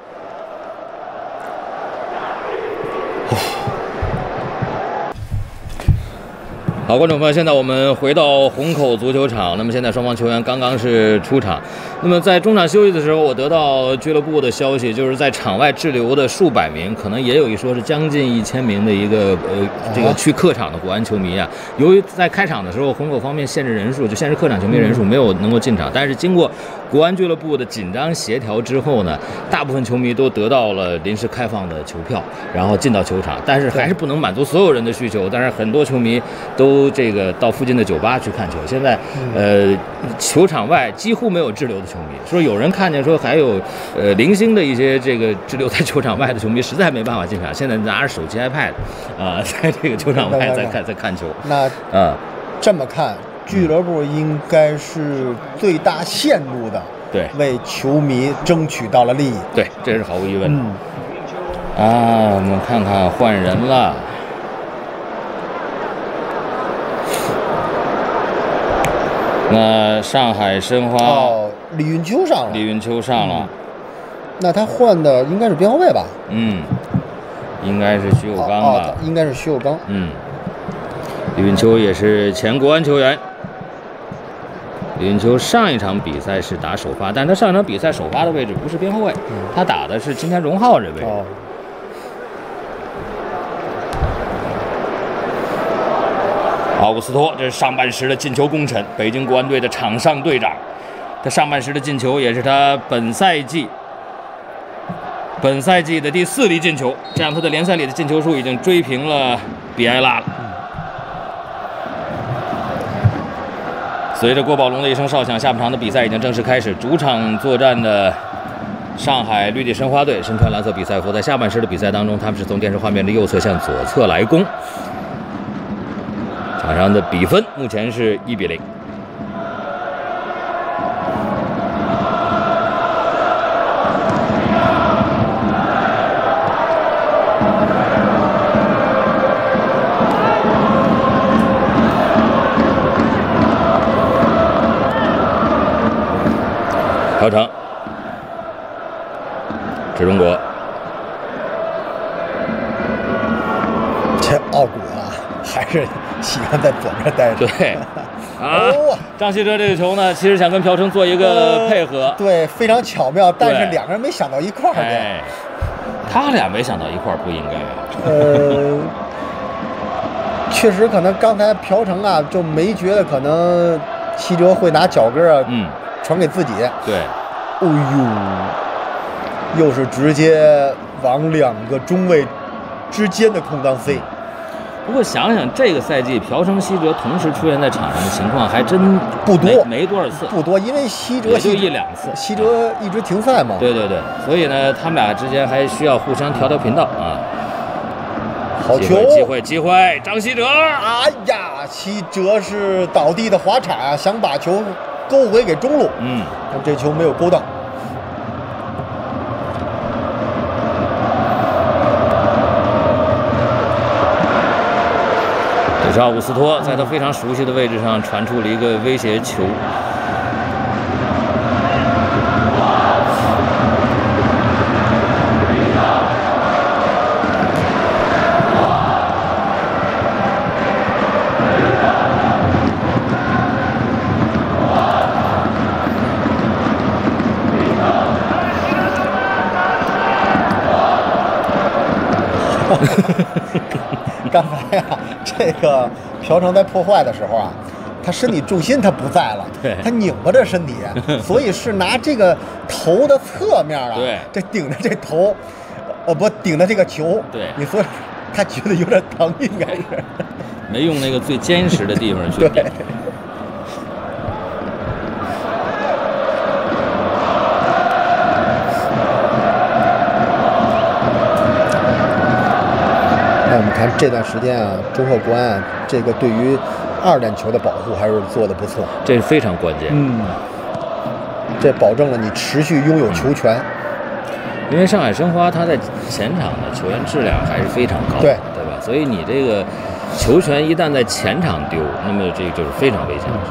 好，观众朋友，现在我们回到虹口足球场。那么现在双方球员刚刚是出场。那么在中场休息的时候，我得到俱乐部的消息，就是在场外滞留的数百名，可能也有一说是将近1000名的一个这个去客场的国安球迷啊。由于在开场的时候，虹口方面限制人数，就限制客场球迷人数，没有能够进场。但是经过国安俱乐部的紧张协调之后呢，大部分球迷都得到了临时开放的球票，然后进到球场。但是还是不能满足所有人的需求，但是很多球迷都这个到附近的酒吧去看球。现在球场外几乎没有滞留的球迷，说有人看见说还有零星的一些这个滞留在球场外的球迷实在没办法进场，现在拿着手机 iPad 在这个球场外在看球。 那这么看，俱乐部应该是最大限度的为球迷争取到了利益。 对，这是毫无疑问的。我们看看换人了。那上海申花李运秋上了。 那他换的应该是边后卫吧？ 应该是徐有刚吧？ 应该是徐有刚。 李运秋也是前国安球员。李运秋上一场比赛是打首发，但他上一场比赛首发的位置不是边后卫，他打的是今天荣浩这位置。奥古斯托，这是上半时的进球功臣，北京国安队的场上队长。他上半时的进球也是他本赛季的第4粒进球，这样他的联赛里的进球数已经追平了比埃拉了。随着郭宝龙的一声哨响，下半场的比赛已经正式开始。主场作战的上海绿地申花队身穿蓝色比赛服，在下半时的比赛当中，他们是从电视画面的右侧向左侧来攻。场上的比分目前是1比0。调整，池中国， 这奥古啊，还是喜欢在左边待着。 对，张稀哲这个球呢，其实想跟朴成做一个配合， 对，非常巧妙，但是两个人没想到一块儿去。 他俩没想到一块儿，不应该。 确实可能刚才朴成啊，就没觉得可能稀哲会拿脚跟啊，传给自己。 对。 哎呦，又是直接往2个中卫之间的空当塞。 不过想想这个赛季，朴成、稀哲同时出现在场上的情况还真不多， 没多少次， 不多，因为稀哲就1-2次， 稀哲一直停赛嘛。 对，所以呢，他们俩之间还需要互相调频道啊。 好球， 机会，张稀哲， 哎呀，稀哲是倒地的滑铲啊，想把球勾回给中路，但这球没有勾到。 这是奥古斯托在他非常熟悉的位置上传出了一个威胁球。 刚才呀，这个朴成在破坏的时候啊，他身体重心他不在了，他拧巴着身体，所以是拿这个头的侧面啊，这顶着这头，不顶着这个球， 你说他觉得有点疼，应该是没用那个最坚实的地方去顶。 我们看这段时间啊，中赫国安啊，这个对于2点球的保护还是做得不错， 这是非常关键。 这保证了你持续拥有球权。 因为上海申花他在前场的球员质量还是非常高，对吧？所以你这个球权一旦在前场丢，那么这就是非常危险的事。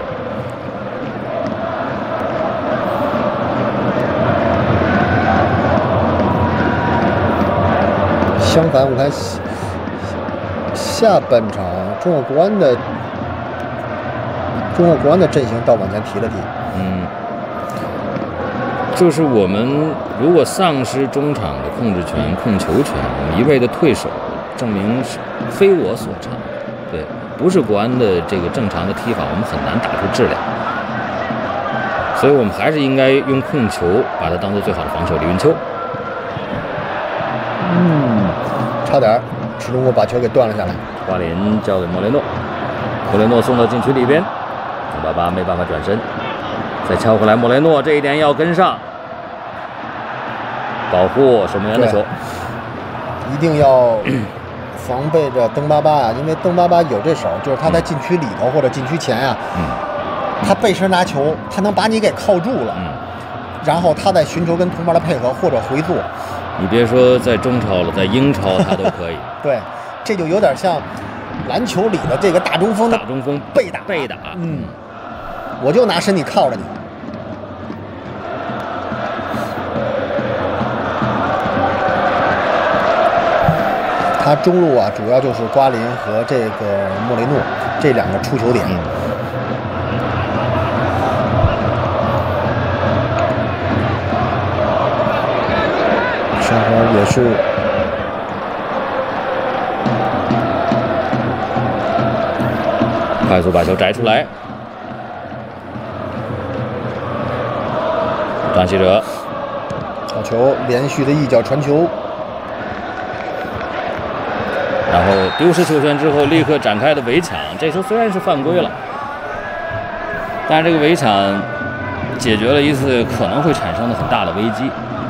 相反，我看下半场中赫国安的阵型倒往前提了提。 就是我们如果丧失中场的控制权、控球权，我们一味的退守，证明非我所长。对，不是国安的这个正常的踢法，我们很难打出质量。所以我们还是应该用控球把它当做最好的防守。李运秋， 差点，池中国把球给断了下来。 华林交给莫雷诺，莫雷诺送到禁区里边，董巴巴没办法转身。再敲回来，莫雷诺这一点要跟上，保护守门员的球， 一定要防备着登巴巴啊，因为登巴巴有这手，就是他在禁区里头或者禁区前啊，他背身拿球，他能把你给靠住了，然后他在寻求跟同伴的配合或者回做。 你别说在中超了，在英超他都可以。 对，这就有点像篮球里的这个大中锋背打，我就拿身体靠着你。 他中路啊，主要就是瓜林和这个莫雷诺这2个出球点。申花也是快速把球摘出来，张稀哲好球，连续的一脚传球。 然后丢失球权之后，立刻展开的围抢。这球虽然是犯规了，但是这个围抢解决了一次可能会产生的很大的危机。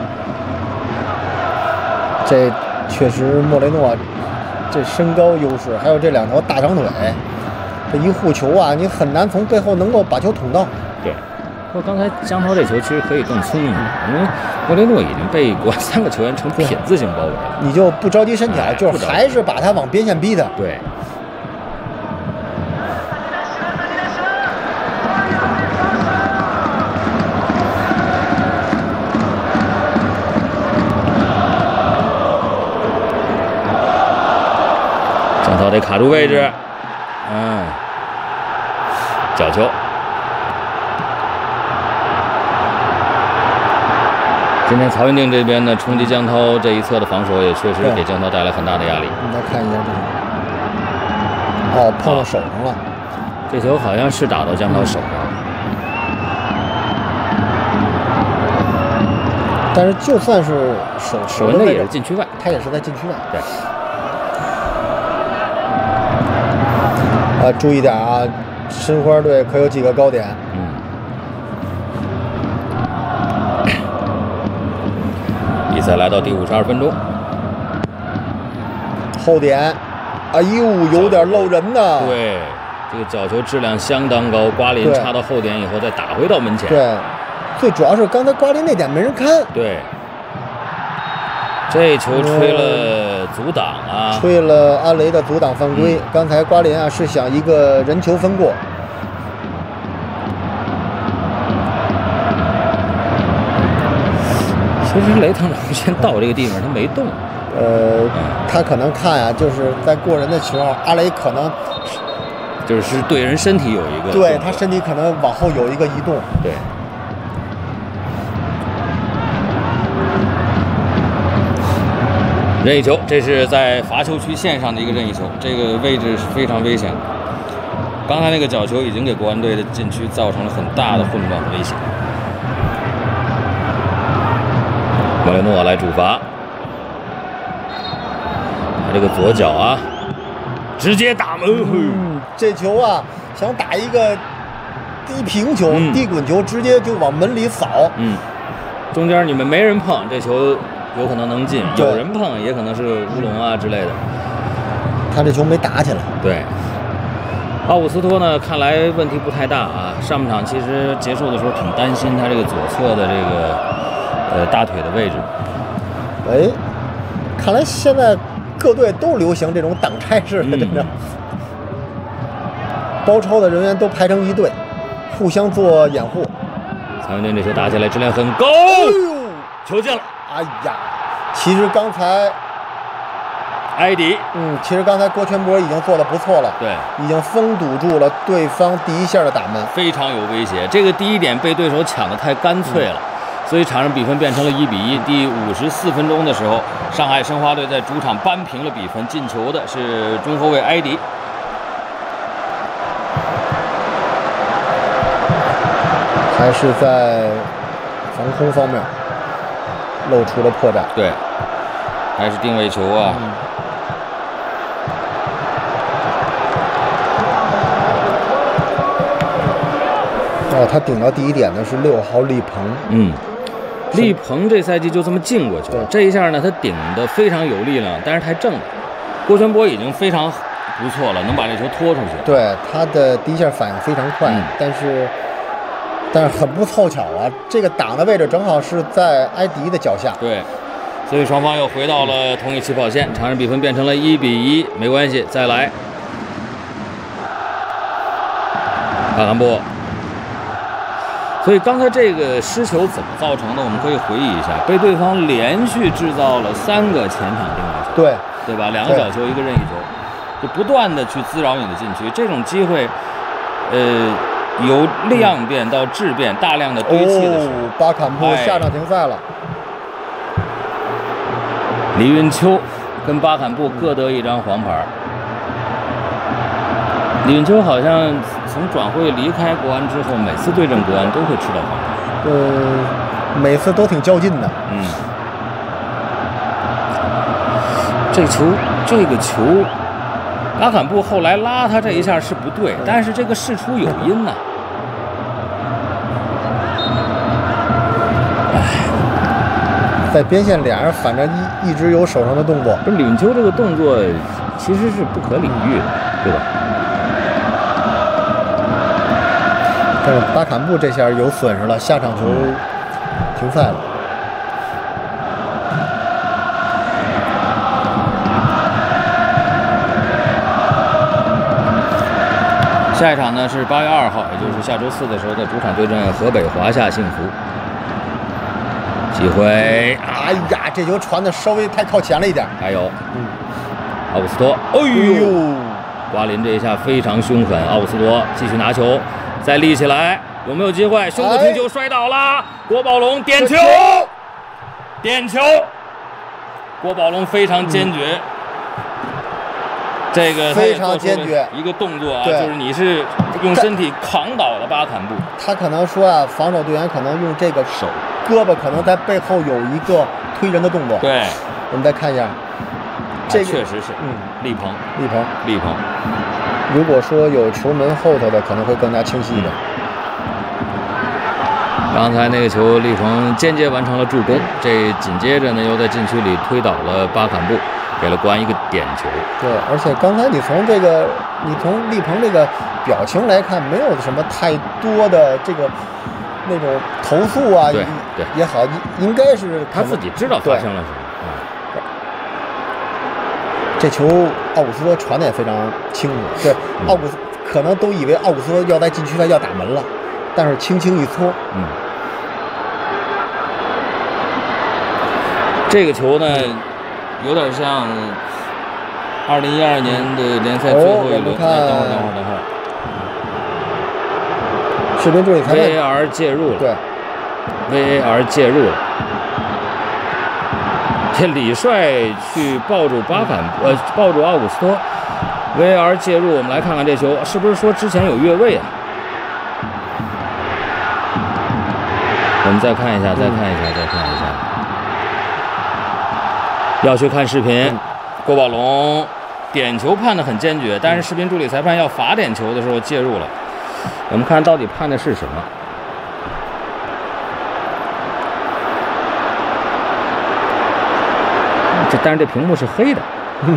这确实莫雷诺这身高优势，还有这2条大长腿，这一护球啊，你很难从背后能够把球捅到。 对。不过刚才江涛这球其实可以更聪明，因为莫雷诺已经被国安3个球员成品字形包围了， 你就不着急伸脚，就是还是把他往边线逼他。 对。江涛得卡住位置，角球。今天曹云定这边呢，冲击江涛这一侧的防守也确实给江涛带来很大的压力。 你再看一下这个，碰到手上了。 这球好像是打到江涛手上， 但是就算是手那也是禁区外， 他也是在禁区外。 对。 注意点啊，申花队可有几个高点。 比赛来到第52分钟， 后点，哎呦，有点漏人呐。 对，这个角球质量相当高，瓜林插到后点以后再打回到门前。 对，最主要是刚才瓜林那点没人看。 对，这球吹了阻挡啊， 吹了阿雷的阻挡犯规。刚才瓜林啊是想一个人球分过。 其实雷腾先到这个地方，他没动。 他可能看啊，就是在过人的时候，阿雷可能就是对人身体有一个， 对他身体可能往后有一个移动。 对。任意球，这是在罚球区线上的一个任意球，这个位置是非常危险的。刚才那个角球已经给国安队的禁区造成了很大的混乱和危险。莫雷诺来主罚，他这个左脚啊，直接打门。 这球啊，想打一个低平球、低滚球，直接就往门里扫。 中间你们没人碰，这球有可能能进；有人碰，也可能是乌龙啊之类的。 他这球没打起来。 对。奥古斯托呢，看来问题不太大啊。上半场其实结束的时候挺担心他这个左侧的这个大腿的位置。 看来现在各队都流行这种挡拆式的，真的。包抄的人员都排成一队，互相做掩护。 曹云定这球打起来质量很高，球进了。 哎呀，其实刚才埃迪， 其实刚才郭全博已经做得不错了， 对， 已经封堵住了对方第一下的打门， 非常有威胁。这个第一点被对手抢得太干脆了，所以场上比分变成了1-1。第54分钟的时候，上海申花队在主场扳平了比分，进球的是中后卫埃迪。 还是在防空方面露出了破绽。 对，还是定位球啊。 他顶到第一点的是6号利鹏。 利鹏这赛季就这么进过去了。这一下呢，他顶得非常有力量，但是太正了。郭全博已经非常不错了，能把这球拖出去。 对，他的第一下反应非常快，但是很不凑巧啊，这个挡的位置正好是在埃迪的脚下。 对，所以双方又回到了同一起跑线，场上比分变成了1-1，没关系，再来。巴坎布。所以刚才这个失球怎么造成的？我们可以回忆一下，被对方连续制造了3个前场定位球。 对， 对吧？2个角球，一个任意球，就不断的去滋扰你的禁区。这种机会，由量变到质变，大量的堆砌的时候， 巴坎布下场停赛了。 李云秋跟巴坎布各得1张黄牌。李云秋好像从转会离开国安之后，每次对阵国安都会吃到黄牌。 每次都挺较劲的。 这个球，巴坎布后来拉他这一下是不对，但是这个事出有因呐。 在边线俩人反正一直有手上的动作。 不是李云秋这个动作其实是不可理喻的，对吧？ 但是巴坎布这下有损失了，下场球停赛了。 下一场呢是8月2号，也就是下周4的时候，在主场对阵河北华夏幸福。机会， 哎呀，这球传的稍微太靠前了一点。 还有，奥古斯托，哎呦，瓜林这一下非常凶狠。奥古斯托继续拿球，再立起来，有没有机会？胸部停球摔倒了，国宝龙点球，点球，国宝龙非常坚决。这个非常坚决一个动作啊，就是你是用身体扛倒了巴坎布。 他可能说啊，防守队员可能用这个手胳膊可能在背后有一个推人的动作。 对， 我们再看一下，这个确实是，力鹏。 如果说有球门后头的，可能会更加清晰一点。 刚才那个球，力鹏间接完成了助攻，这紧接着呢又在禁区里推倒了巴坎布，给了国安一个点球。 对，而且刚才你从力鹏这个表情来看，没有什么太多的那种投诉啊， 对也好，应该是他自己知道发生了什么。 这球奥古斯托传的也非常清楚，对，奥古斯可能都以为奥古斯托要在禁区外要打门了，但是轻轻一搓。 这个球呢，有点像2012年的联赛最后一轮。等会儿。 视频助理裁判 VAR 介入了。 对 ，VAR 介入了。这李帅去抱住抱住奥古斯托 ，VAR 介入。我们来看看这球是不是说之前有越位啊？我们再看一下。要去看视频，郭宝龙点球判得很坚决，但是视频助理裁判要罚点球的时候介入了。我们看到底判的是什么？但是这屏幕是黑的，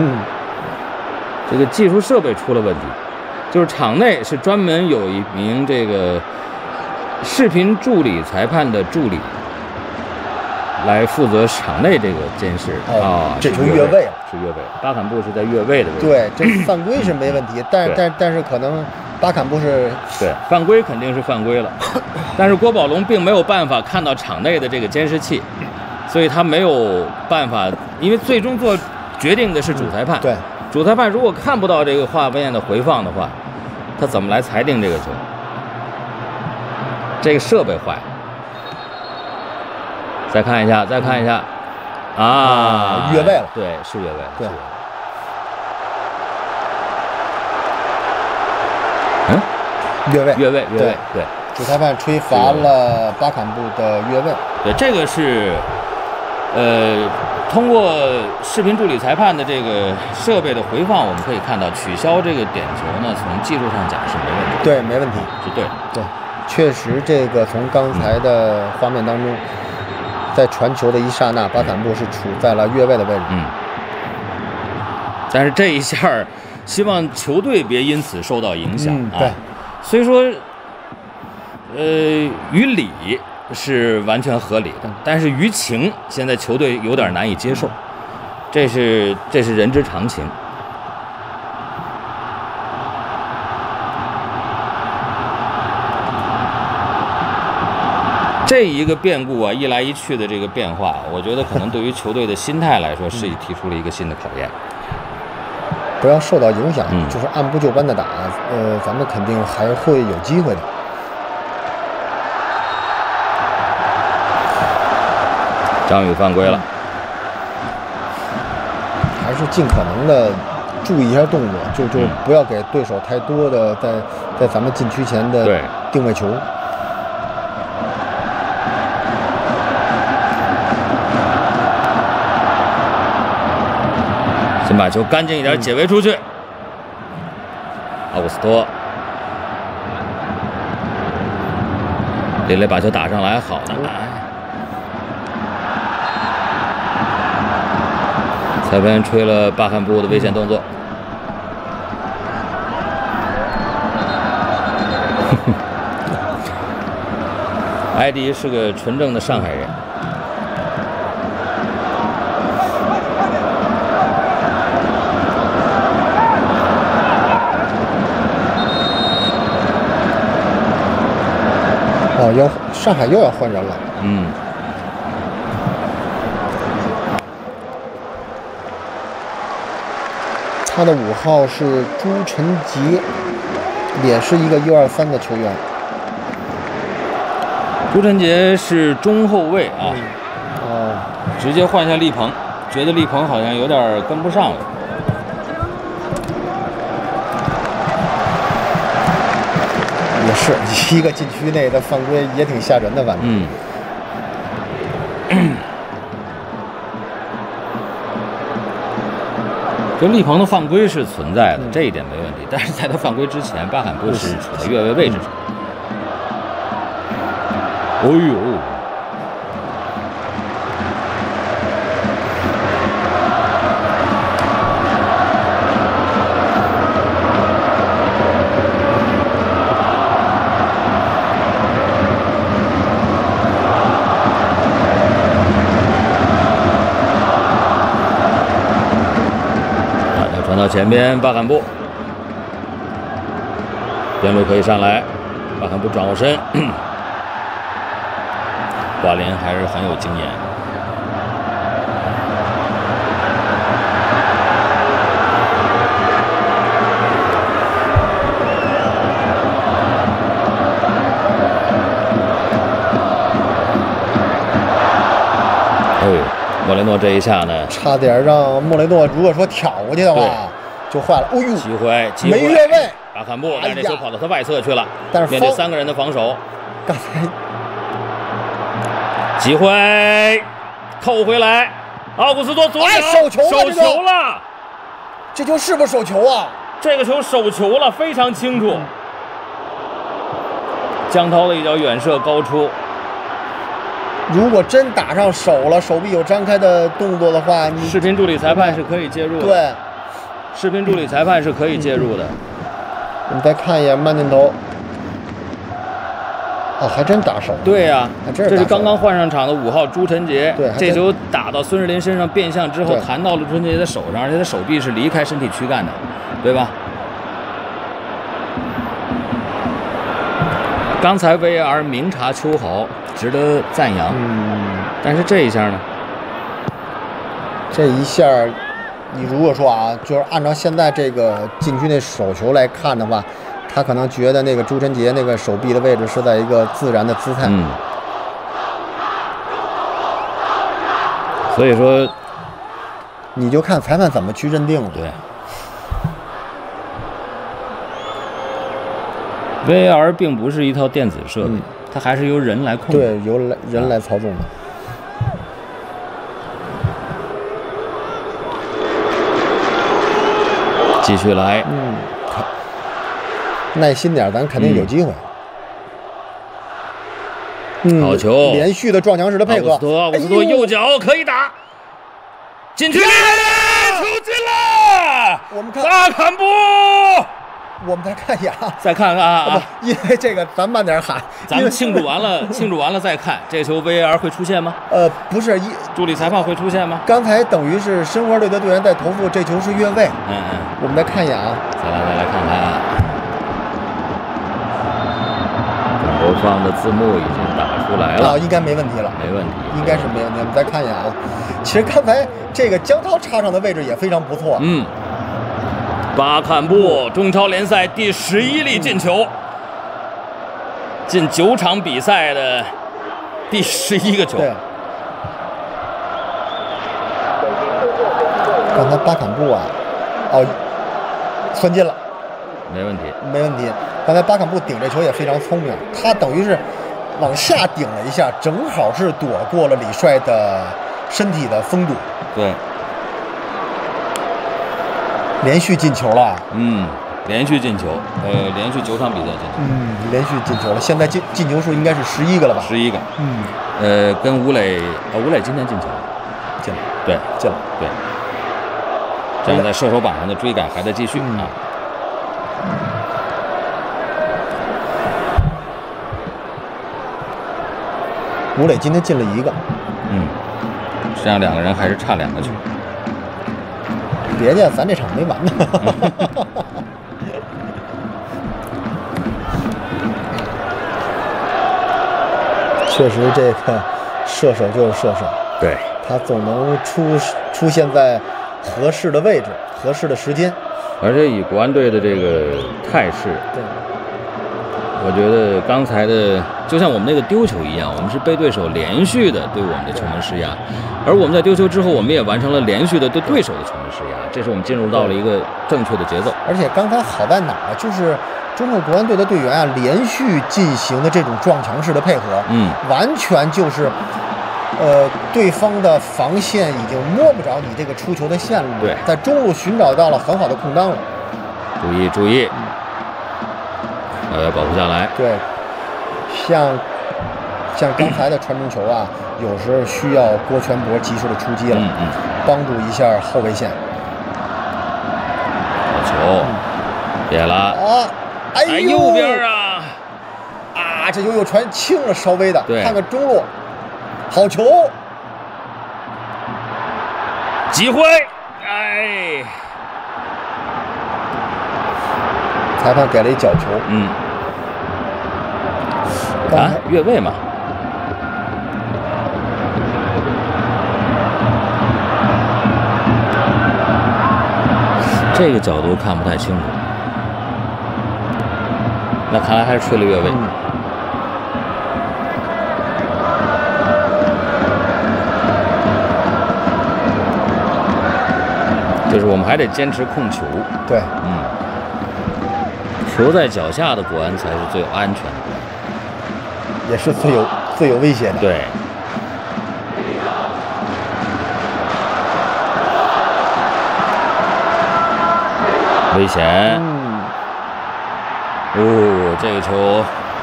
这个技术设备出了问题，就是场内是专门有一名这个视频助理裁判的助理来负责场内这个监视。 这球越位了， 是越位。巴坎布是在越位的位置。 对，这犯规是没问题，但是可能巴坎布是对犯规肯定是犯规了，但是郭宝龙并没有办法看到场内的这个监视器。所以他没有办法，因为最终做决定的是主裁判。 对， 主裁判如果看不到这个画面的回放的话，他怎么来裁定这个球？这个设备坏。再看一下， 越位了。 对，是越位。 对。越位。 对。 主裁判吹罚了巴坎布的越位。 对，这个是。通过视频助理裁判的这个设备的回放，我们可以看到取消这个点球呢，从技术上讲是没问题。 对，没问题， 是对。 对，确实，这个从刚才的画面当中，在传球的一刹那，巴坎布是处在了越位的位置。 但是这一下，希望球队别因此受到影响啊。 对， 所以说，于理是完全合理的，但是于情现在球队有点难以接受，这是人之常情。这一个变故啊，一来一去的这个变化，我觉得可能对于球队的心态来说，是提出了一个新的考验。 不要受到影响，就是按部就班的打，咱们肯定还会有机会的。 张宇犯规了， 还是尽可能的注意一下动作，就不要给对手太多的在咱们禁区前的定位球。 先把球干净一点解围出去。奥古斯托，雷雷把球打上来，好的。裁判吹了巴坎布的危险动作。埃迪是个纯正的上海人。 哦，上海又要换人了。他的5号是朱晨杰，也是一个U23的球员。 朱晨杰是中后卫啊。直接换下力鹏，觉得力鹏好像有点跟不上了。 也是一个禁区内的犯规，也挺吓人的，反正。 就力鹏的犯规是存在的，这一点没问题。但是在他犯规之前，巴坎布是处在越位位置上。哦呦！传到前边，巴坎布边路可以上来，巴坎布转过身，华联还是很有经验。莫雷诺这一下呢， 差点让莫雷诺如果说挑过去的话，就坏了。哦呦， 机会没越位， 巴坎布，但是这球跑到他外侧去了。 但是面对3个人的防守， 刚才机会扣回来，奥古斯托左脚手球了， 这球是不是手球啊？ 这个球手球了，非常清楚。江涛的一脚远射高出。 如果真打上手了，手臂有张开的动作的话， 视频助理裁判是可以介入的。 对， 视频助理裁判是可以介入的。 我们再看一眼慢镜头。哦，还真打手。 对呀， 这是刚刚换上场的5号朱晨杰。 对， 这球打到孙世林身上变向之后，弹到了朱晨杰的手上，而且他手臂是离开身体躯干的，对吧？刚才 VAR 明察秋毫，值得赞扬。但是这一下呢？ 这一下，你如果说啊，就是按照现在这个禁区内手球来看的话，他可能觉得那个朱晨杰那个手臂的位置是在一个自然的姿态。 所以说， 你就看裁判怎么去认定了。 对。VAR 并不是一套电子设备，它还是由人来控制。 对，由人来操纵的。 继续来， 耐心点，咱肯定有机会。 好球！ 连续的撞墙式的配合。 奥古斯托右脚可以打，禁区里球进了！ 我们看巴坎布。 我们再看一眼啊， 再看看啊， 因为这个咱慢点喊， 咱们庆祝完了再看。这球 VAR 会出现吗？ 不是， 助理裁判会出现吗？ 刚才等于是申花队的队员在投诉这球是越位。我们再看一眼啊， 再来看看。中国方的字幕已经打出来了， 应该没问题了， 没问题， 应该是没问题。我们再看一眼啊，其实刚才这个江涛插上的位置也非常不错。 巴坎布中超联赛第11粒进球，近9场比赛的第11个球。 刚才巴坎布啊，哦，算进了， 没问题， 没问题。刚才巴坎布顶这球也非常聪明，他等于是往下顶了一下，正好是躲过了李帅的身体的封堵。 对。 连续进球了， 连续进球，连续9场比赛进球， 连续进球了。现在进球数应该是11个了吧 ？11个，跟吴磊，吴磊今天进球了， 进了， 对， 进了， 对。这样在射手榜上的追赶还在继续啊。 吴磊今天进了1个， 这样2个人还是差2个球。 别介，咱这场没完呢。确实，这个射手就是射手， 对， 他总能出现在合适的位置、合适的时间， 而且以国安队的这个态势， 对， 我觉得刚才的就像我们那个丢球一样，我们是被对手连续的对我们的球门施压，而我们在丢球之后，我们也完成了连续的对对手的球门施压，这是我们进入到了一个正确的节奏。 而且刚才好在哪儿？就是中国国安队的队员啊，连续进行的这种撞墙式的配合，完全就是，对方的防线已经摸不着你这个出球的线路， 对， 在中路寻找到了很好的空当了。 注意，要保护下来。 对，像刚才的传中球啊，有时候需要郭全博及时的出击了，帮助一下后卫线。 好球，别了啊！ 哎， 右边啊！ 这球又传轻了稍微的，看看中路，好球， 机会，哎， 裁判给了一角球， 越位嘛。这个角度看不太清楚，那看来还是吹了越位。就是我们还得坚持控球。 对， 球在脚下的国安才是最有安全的， 也是最有威胁的。 对。危险！这个球，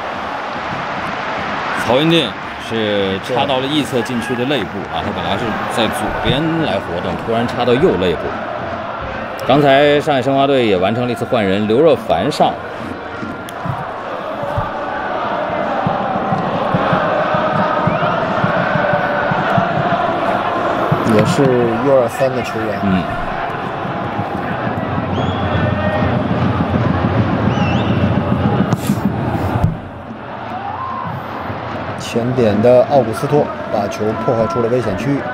曹云定是插到了翼侧禁区的肋部啊，他本来是在左边来活动，突然插到右肋部。刚才上海申花队也完成了一次换人，刘若凡上。 也是U23的球员。前点的奥古斯托把球破坏出了危险区域，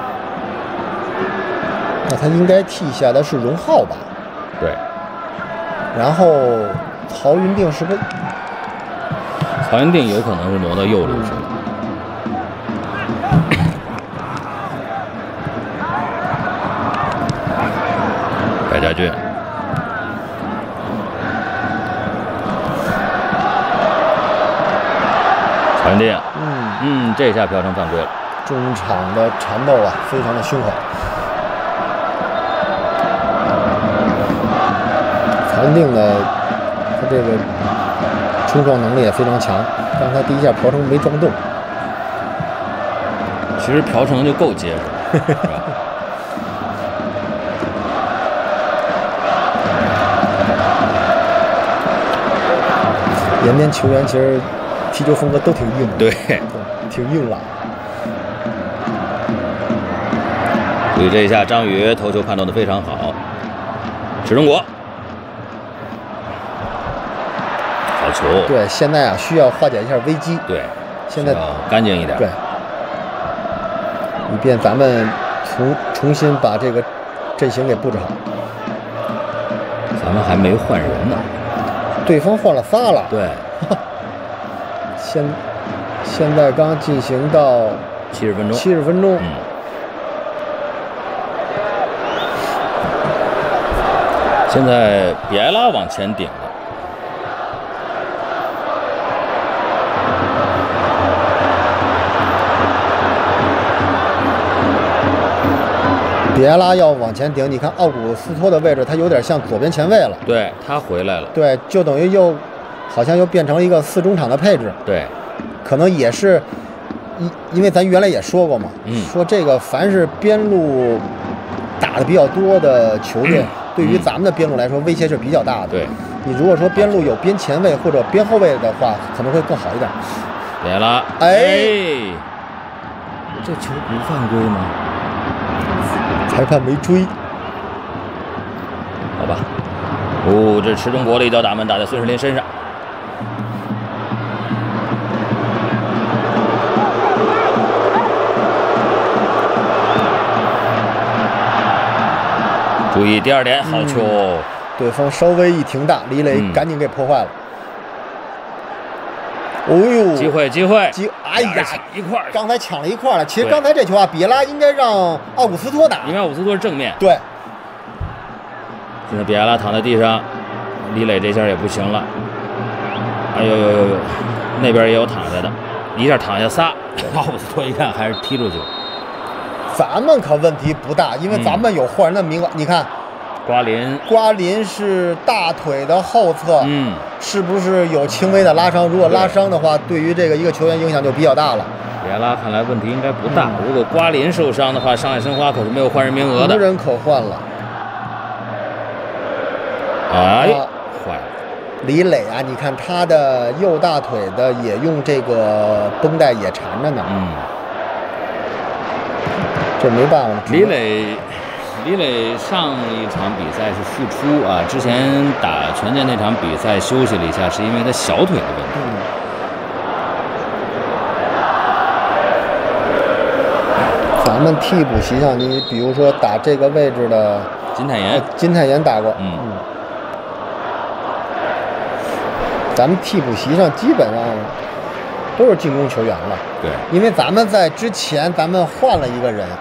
那他应该替下的是荣浩吧？ 对。 然后曹云定是不是？ 曹云定有可能是挪到右路去了。白家俊。曹云定，这下朴成犯规了。 中场的缠斗啊，非常的凶狠。曹云定呢，他这个冲撞能力也非常强。刚才第一下朴成没撞动， 其实朴成就够结实，是吧？ 延边球员其实踢球风格都挺硬， 对， 挺硬朗。 所以这一下张宇头球判断的非常好，池中国，好球。 对，现在啊需要化解一下危机。 对， 现在干净一点。 对，以便咱们重新把这个阵型给布置好。 们还没换人呢， 对方换了仨了。 对， 现在刚进行到 70分钟。 70分钟。 现在比埃拉往前顶了。 比埃拉要往前顶，你看奥古斯托的位置，他有点像左边前卫了。 对，他回来了。 对，就等于好像又变成了一个4中场的配置。 对， 可能也是因为咱原来也说过嘛，说这个凡是边路打的比较多的球队，对于咱们的边路来说威胁是比较大的。 对， 你如果说边路有边前卫或者边后卫的话，可能会更好一点。 比埃拉，这球不犯规吗？ 裁判没追， 好吧。这池中国的一脚打门打在孙世林身上。注意第2点，好球！ 对方稍微一停大，李磊赶紧给破坏了。哦呦， 机会！ 哎呀， 一块儿， 刚才抢了一块了。其实刚才这球啊，比埃拉应该让奥古斯托打， 应该奥古斯托是正面。 对。 现在比埃拉躺在地上，李磊这下也不行了。哎呦，那边也有躺下的，一下躺下仨。奥古斯托一看还是踢出去了。 咱们可问题不大，因为咱们有换人的名额。你看，瓜林是大腿的后侧，是不是有轻微的拉伤？如果拉伤的话，对于这个一个球员影响就比较大了。 比埃拉看来问题应该不大。如果瓜林受伤的话，上海申花可是没有换人名额的， 无人可换了。 坏了！ 李磊啊，你看他的右大腿的也用这个绷带也缠着呢。这没办法。 李磊上一场比赛是复出啊，之前打权健那场比赛休息了一下，是因为他小腿的问题。 咱们替补席上，你比如说打这个位置的金泰妍打过。咱们替补席上基本上都是进攻球员了。 对， 因为咱们在之前咱们换了一个人，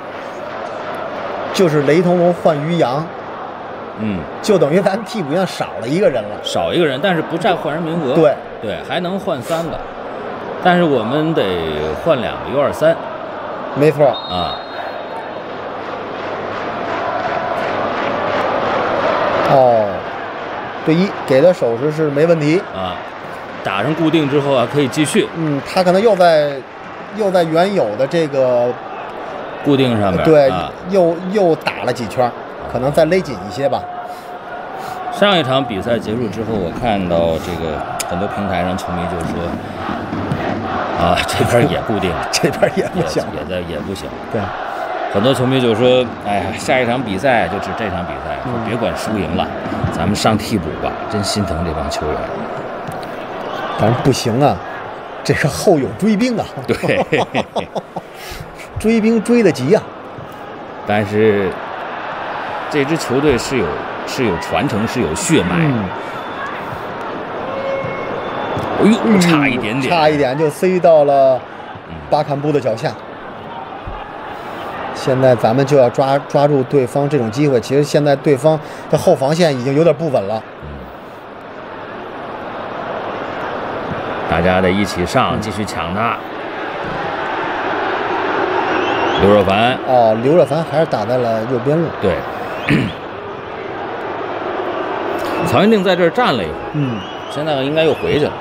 就是雷同龙换于洋，就等于咱替补上少了一个人了。 少一个人，但是不占换人名额。对，还能换3个，但是我们得换2个U23。 没错啊。 对一给的手势是没问题啊，打上固定之后啊，可以继续。 他可能又在原有的这个固定上面， 对，又打了几圈，可能再勒紧一些吧。 上一场比赛结束之后，我看到这个很多平台上球迷就说，这边也固定， 这边也不行， 也不行。 对。 很多球迷就说：“哎呀，下一场比赛就指这场比赛，别管输赢了，咱们上替补吧。”真心疼这帮球员。 但是不行啊，这个后有追兵啊。 对， 追兵追得急啊。 但是这支球队是有传承，是有血脉。差一点点， 差一点就塞到了巴坎布的脚下。现在咱们就要抓住对方这种机会。其实现在对方的后防线已经有点不稳了。 大家得一起上，继续抢他。刘若凡刘若凡还是打在了右边路。 对。曹云定在这儿站了一会儿，现在应该又回去了。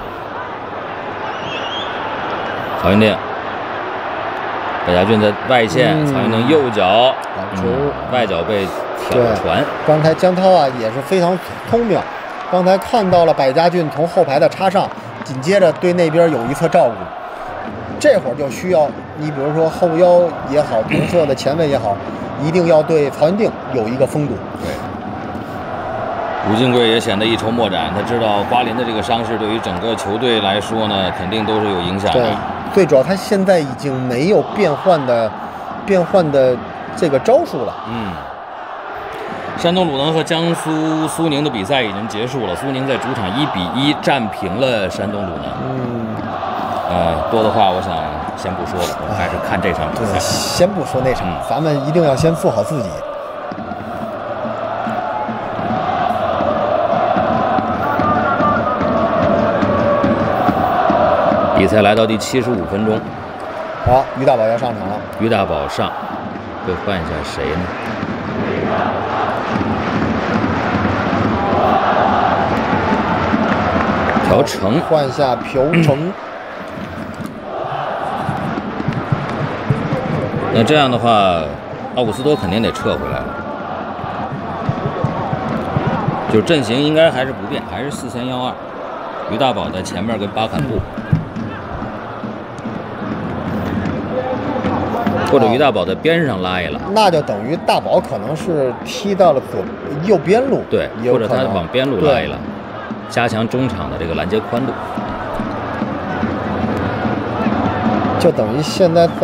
曹云定。白家俊在外线，曹云定右脚，外脚被挑传。 刚才江涛啊也是非常聪明，刚才看到了百家俊从后排的插上，紧接着对那边有一侧照顾。这会儿就需要你，比如说后腰也好，同侧的前卫也好，一定要对曹云定有一个封堵。 对。吴金贵也显得一筹莫展，他知道瓜林的这个伤势对于整个球队来说呢，肯定都是有影响的。 最主要他现在已经没有变换的这个招数了。 山东鲁能和江苏苏宁的比赛已经结束了，苏宁在主场1-1战平了山东鲁能。多的话我想先不说了，我们还是看这场比赛。 先不说那场，咱们一定要先做好自己。 比赛来到第75分钟， 好，于大宝要上场了。 于大宝上，会换一下谁呢？朴成， 换下朴成。 那这样的话，奥古斯托肯定得撤回来了。就阵型应该还是不变，还是4-3-1-2。于大宝在前面跟巴坎布，或者于大宝在边上拉一拉， 那就等于大宝可能是踢到了右边路， 对，或者他往边路拉一拉，加强中场的这个拦截宽度。 就等于现在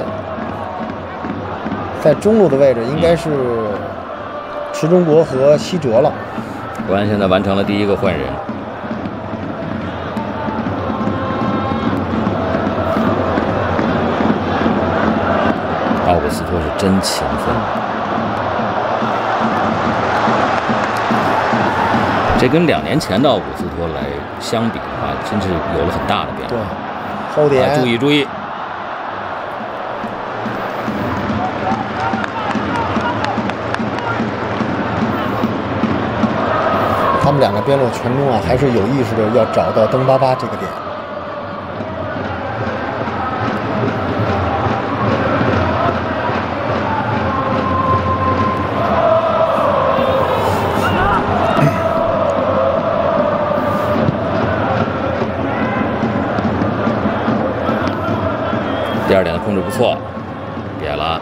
在中路的位置应该是池中国和西哲了。 国安现在完成了第一个换人。奥古斯托是真勤奋，这跟2年前的奥古斯托来相比的话，真是有了很大的变化。 对，后点， 注意。 他们2个边路全中啊，还是有意识的要找到登巴巴这个点。 第2点的控制不错，别了，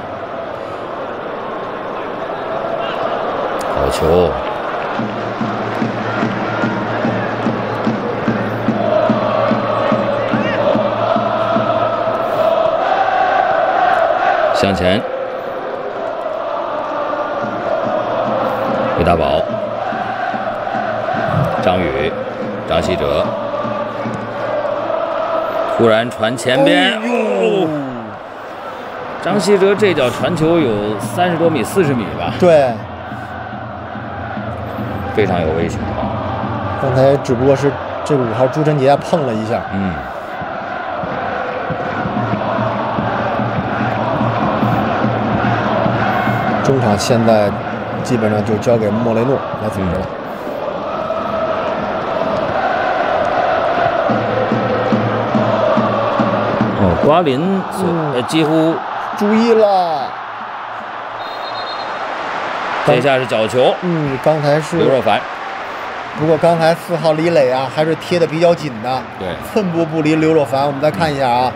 好球。向前，于大宝、张宇、张稀哲，突然传前边，张稀哲这脚传球有30多米、40米吧？ 对， 非常有危险。 刚才只不过是这5号朱晨杰碰了一下。中场现在基本上就交给莫雷诺来组织了。 瓜林几乎注意了， 这下是角球。 刚才是刘若凡。 不过刚才4号李磊啊，还是贴的比较紧的， 对， 寸步不离刘若凡。我们再看一下啊。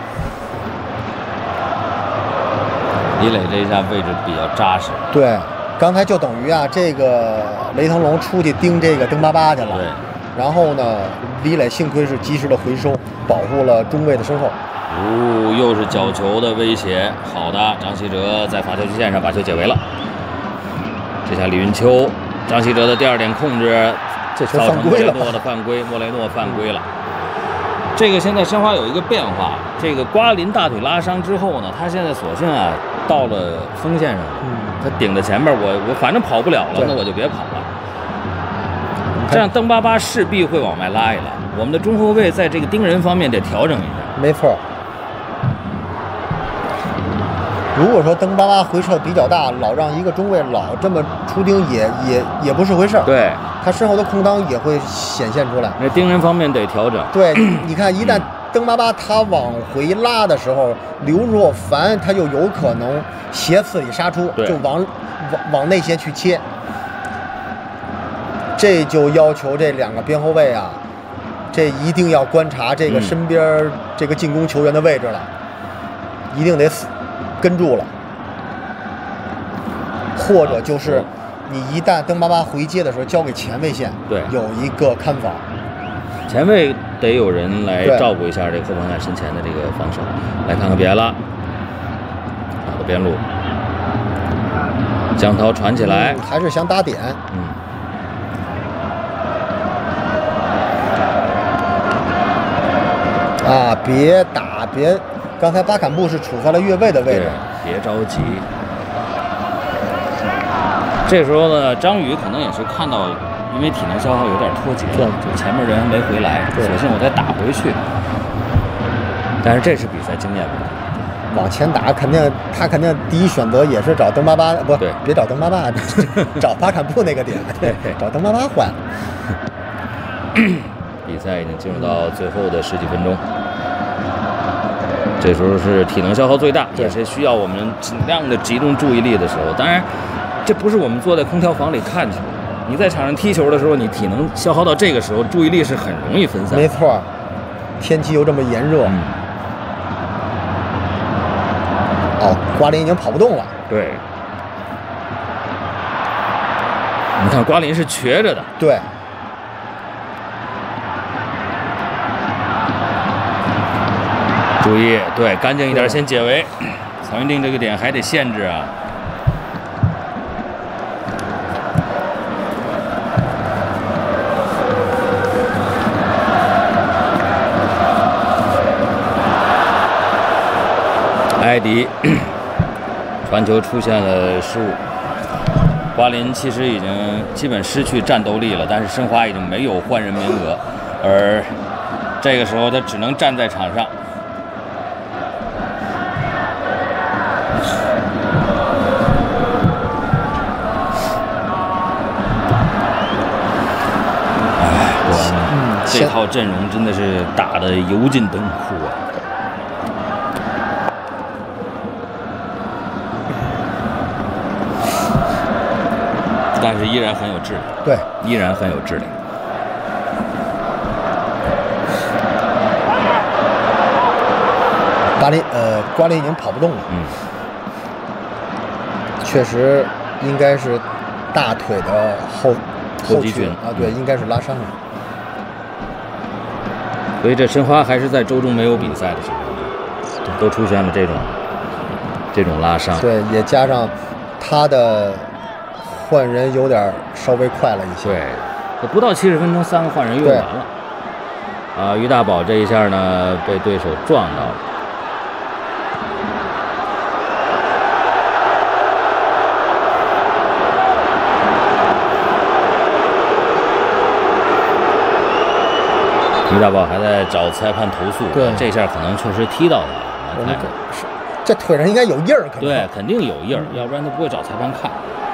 李磊这一下位置比较扎实。 对，刚才就等于啊，这个雷腾龙出去盯这个登巴巴去了。 对。 然后呢，李磊幸亏是及时的回收，保护了中卫的身后。 又是角球的威胁。好的，张稀哲在罚球线上把球解围了。这下李云秋、张稀哲的第2点控制， 这球犯规了。 莫雷诺的犯规，莫雷诺犯规了。这个现在申花有一个变化，这个瓜林大腿拉伤之后呢，他现在索性啊到了锋线上，他顶在前面，我反正跑不了了，那我就别跑了。这样登巴巴势必会往外拉一拉，我们的中后卫在这个盯人方面得调整一下。 没错。如果说登巴巴回撤比较大，老让一个中卫老这么出盯也不是回事儿。 对， 他身后的空当也会显现出来。 那盯人方面得调整。 对，你看，一旦登巴巴他往回拉的时候，刘若凡他就有可能斜刺里杀出，就往内线去切。这就要求这2个边后卫啊，这一定要观察这个身边这个进攻球员的位置了，一定得跟住了，或者就是你一旦登巴巴回接的时候，交给前卫线， 对， 有一个看防， 前卫得有人来照顾一下这个后防线身前的这个防守。来看看别拉，打到边路， 江涛传起来， 还是想打点。啊，别打，别！刚才巴坎布是处在了越位的位置， 别着急。这时候呢，张宇可能也是看到，因为体能消耗有点脱节了，就前面人没回来，索性我再打回去。但是这是比赛经验问题。 往前打他肯定第一选择也是找登巴巴，不，别找登巴巴，找巴坎布那个点，对，找登巴巴换。 比赛已经进入到最后的十几分钟，这时候是体能消耗最大，也是需要我们尽量的集中注意力的时候。当然，这不是我们坐在空调房里看球，你在场上踢球的时候，你体能消耗到这个时候，注意力是很容易分散。 没错，天气又这么炎热。哦，瓜林已经跑不动了。 对，你看瓜林是瘸着的。 对。 注意，对，干净一点，先解围。曹云定这个点还得限制啊。埃迪传球出现了失误，瓜林其实已经基本失去战斗力了，但是申花已经没有换人名额，而这个时候他只能站在场上。这套阵容真的是打得油尽灯枯啊！但是依然很有质量， 对， 依然很有质量。 瓜林已经跑不动了，确实应该是大腿的后肌群啊，对，应该是拉伤了。 所以这申花还是在周中没有比赛的情况下，都出现了这种拉伤。 对，也加上他的换人有点稍微快了一些。 对，不到70分钟，3个换人用完了。啊，于大宝这一下呢被对手撞到了。于大宝还在找裁判投诉， 对， 这下可能确实踢到他了。 这腿上应该有印儿， 对，肯定有印儿，要不然他不会找裁判看。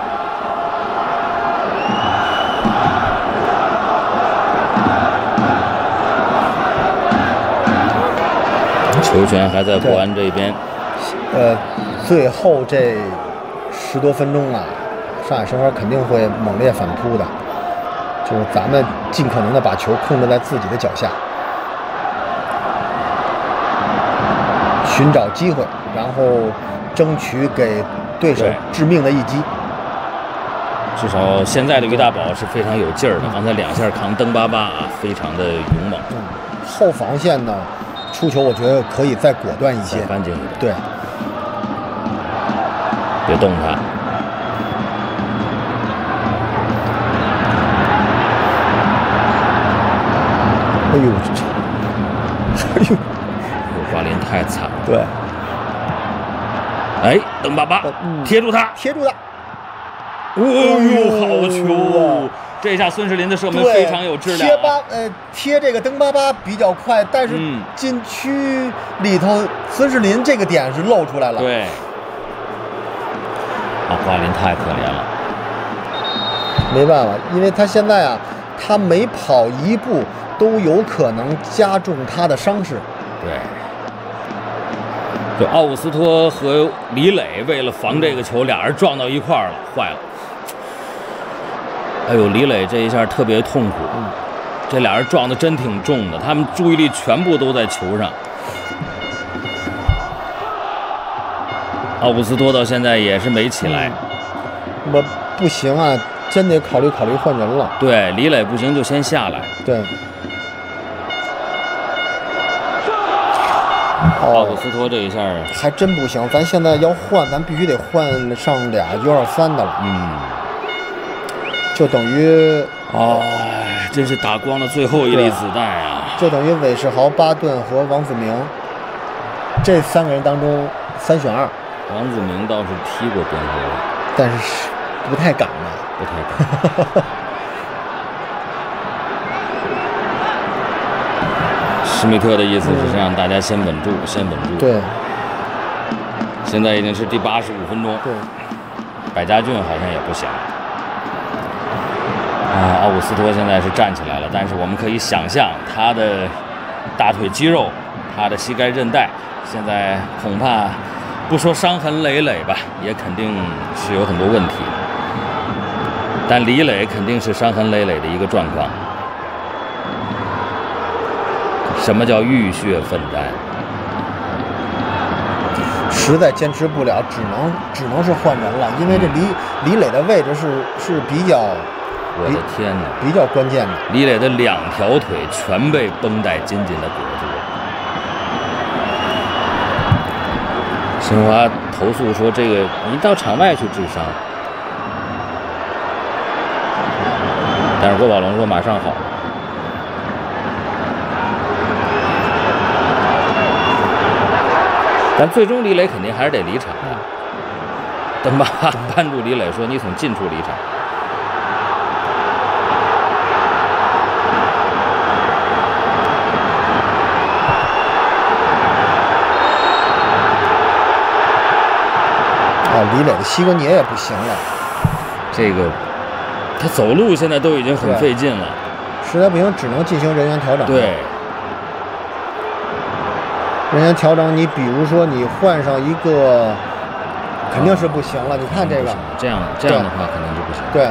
球权还在国安这边。 最后这10多分钟啊，上海申花肯定会猛烈反扑的。就是咱们尽可能的把球控制在自己的脚下，寻找机会，然后争取给对手致命的一击。 至少现在的于大宝是非常有劲儿的，刚才2下扛登巴巴啊，非常的勇猛。 后防线呢，出球我觉得可以再果断一些， 干净一点。 对， 别动他。 哎呦， 瓜林太惨了。 对， 哎，登巴巴贴住他， 贴住他。 哦呦，好球！这下孙世林的射门非常有质量。 贴这个登巴巴比较快，但是禁区里头孙世林这个点是露出来了。 对，啊，瓜林太可怜了。 没办法，因为他现在啊，他每跑一步都有可能加重他的伤势。 对，就奥古斯托和李磊为了防这个球，俩人撞到一块儿了，坏了。哎呦，李磊这一下特别痛苦，这俩人撞的真挺重的，他们注意力全部都在球上。奥古斯托到现在也是没起来， 我不行啊，真得考虑换人了。 对，李磊不行就先下来。 对。 奥古斯托这一下还真不行，咱现在要换，咱必须得换上俩123的了。就等于真是打光了最后一粒子弹啊！ 就等于韦世豪、巴顿和王子明这3个人当中3选2。 王子明倒是踢过边后卫， 但是不太敢吧？ 不太敢。施密特的意思是让大家先稳住，先稳住。 对。 现在已经是第85分钟。 对。 百家俊好像也不行。奥古斯托现在是站起来了，但是我们可以想象他的大腿肌肉、他的膝盖韧带，现在恐怕不说伤痕累累吧，也肯定是有很多问题。但李磊肯定是伤痕累累的一个状况。什么叫浴血奋战？ 实在坚持不了，只能是换人了，因为这李磊的位置是比较。 我的天哪！ 比较关键的， 李磊的2条腿全被绷带紧紧的裹住了。申花投诉说：“这个你到场外去治伤。”但是郭宝龙说：“马上好。”但最终李磊肯定还是得离场的。登巴扳住李磊说：“你从近处离场。” 李磊的膝关节也不行了， 这个他走路现在都已经很费劲了， 实在不行只能进行人员调整。 对， 人员调整，你比如说你换上一个，肯定是不行了。你看这个， 这样的话肯定就不行。 对，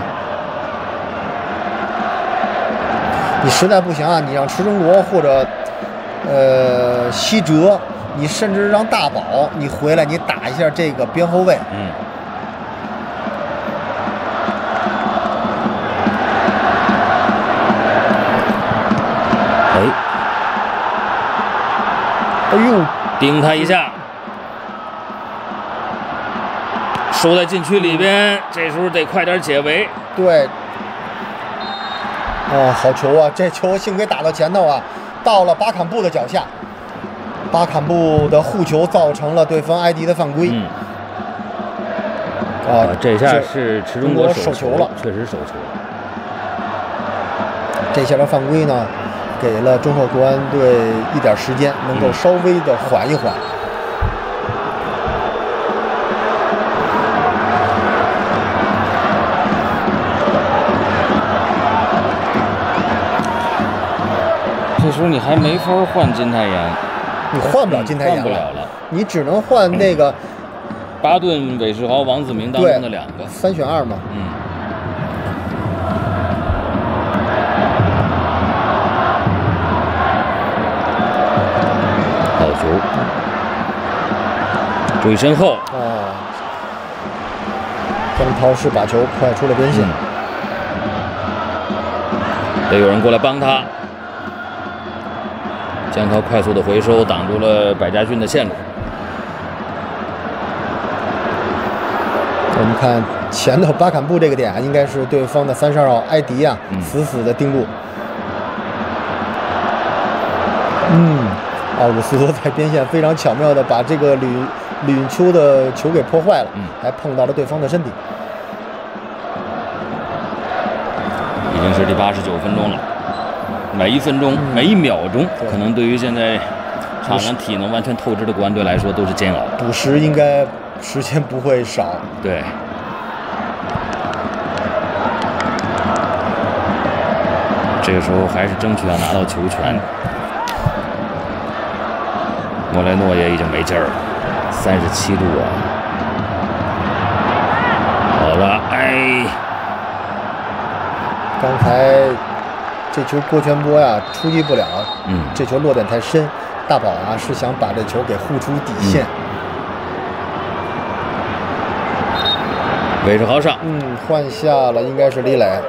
你实在不行啊，你让池中国或者西哲。你甚至让大宝你回来，你打一下这个边后卫。 哎呦，顶他一下，收在禁区里边，这时候得快点解围。 对，好球啊！这球幸亏打到前头啊，到了巴坎布的脚下。巴坎布的护球造成了对方埃迪的犯规。 这下是池中国手球了，确实手球了。 这下的犯规呢，给了中赫国安队一点时间，能够稍微的缓一缓。 这时候你还没法换金泰妍。 你换不了金泰妍， 换不了了， 你只能换那个巴顿、韦世豪、王子明当中的2个 ，3选2嘛。 好球，注意身后。 张涛是把球快出了边线， 得有人过来帮他。江涛快速的回收，挡住了百家俊的线路。 我们看前头巴坎布这个点，应该是对方的32号埃迪啊，死死的盯住。奥古斯托在边线非常巧妙的把这个吕允秋的球给破坏了，还碰到了对方的身体。 已经是第89分钟了。每1分钟、每1秒钟，可能对于现在场上体能完全透支的国安队来说都是煎熬。 补时应该时间不会少。 对。这个时候还是争取要拿到球权。莫雷诺也已经没劲儿了，37度啊！好了， 刚才。这球郭全波呀出击不了，这球落点太深，大宝啊是想把这球给护出底线。 韦世豪上， 换下了应该是李磊，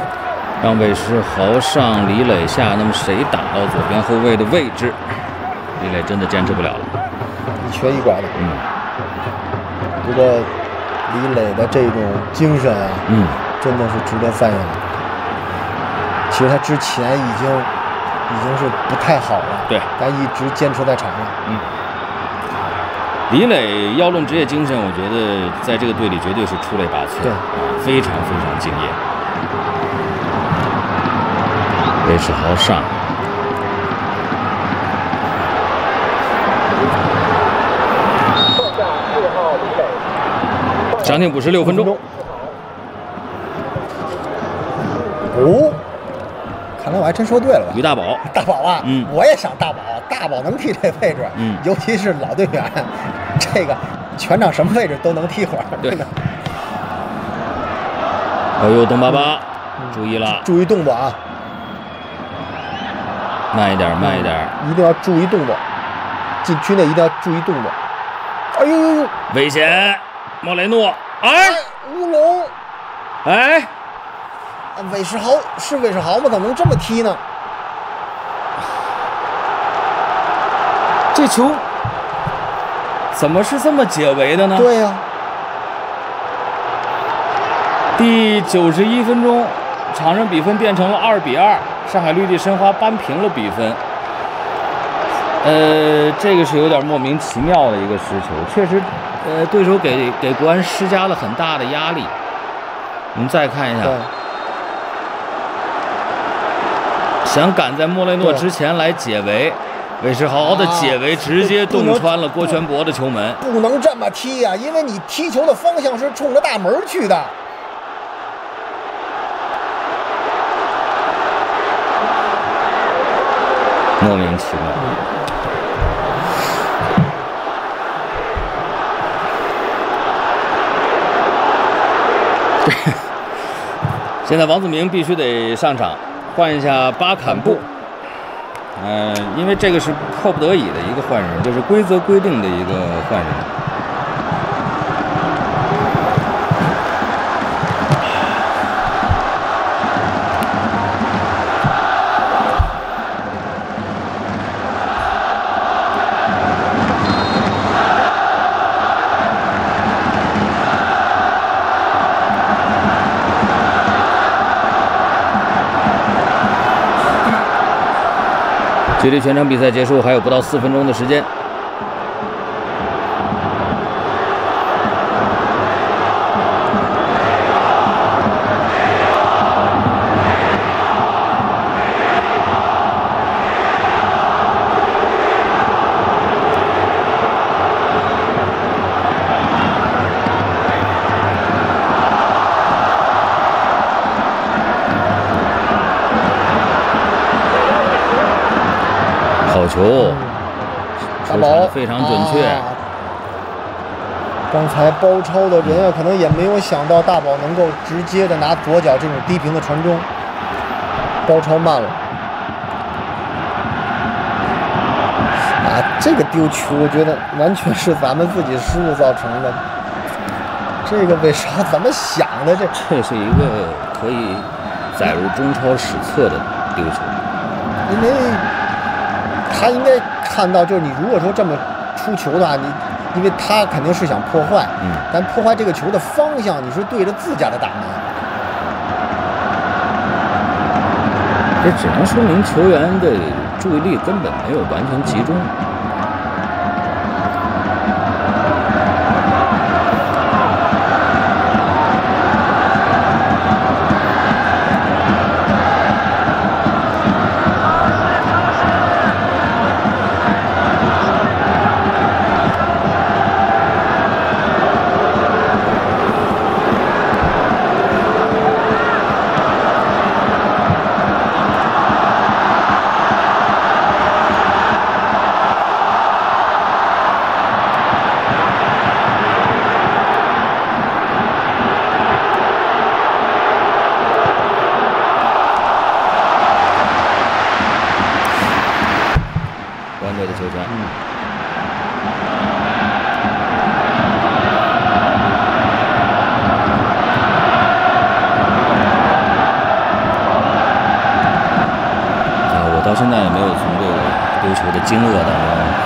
让韦世豪上，李磊下，那么谁打到左边后卫的位置？ 李磊真的坚持不了了， 一瘸一拐的。不过李磊的这种精神啊，真的是值得赞扬。其实他之前已经是不太好了， 对， 但一直坚持在场上。 李磊要论职业精神，我觉得在这个队里绝对是出类拔萃， 对， 非常非常敬业。韦世豪上，伤停补时6分钟。 哦，看来我还真说对了吧？ 于大宝， 大宝啊，我也想大宝能踢这位置，尤其是老队员，这个全场什么位置都能踢会儿。 对。哎呦，董爸爸，注意了， 注意动作啊！ 慢一点，慢一点， 一定要注意动作，禁区内一定要注意动作。哎呦呦呦， 危险！莫雷诺，哎， 乌龙， 哎， 韦世豪是韦世豪吗？怎么能这么踢呢？ 这球怎么是这么解围的呢？ 对呀。 第91分钟，场上比分变成了2-2，上海绿地申花扳平了比分。这个是有点莫名其妙的一个失球，确实，对手给国安施加了很大的压力。我们再看一下，想赶在莫雷诺之前来解围，韦世豪的解围直接洞穿了郭全博的球门。 不能这么踢呀，因为你踢球的方向是冲着大门去的。 莫名其妙。现在王子明必须得上场，换一下巴坎布。因为这个是迫不得已的一个换人，就是规则规定的一个换人。距离全场比赛结束还有不到4分钟的时间。好球， 大宝非常准确。 刚才包抄的人啊，可能也没有想到大宝能够直接的拿左脚这种低平的传中，包抄慢了。这个丢球，我觉得完全是咱们自己失误造成的。这个为啥怎么想的？这是一个可以载入中超史册的丢球， 因为他应该看到，就是你如果说这么出球的话，因为他肯定是想破坏，但破坏这个球的方向，你是对着自家的大门， 这只能说明球员的注意力根本没有完全集中。队的球权。我到现在也没有从这个丢球的惊愕当中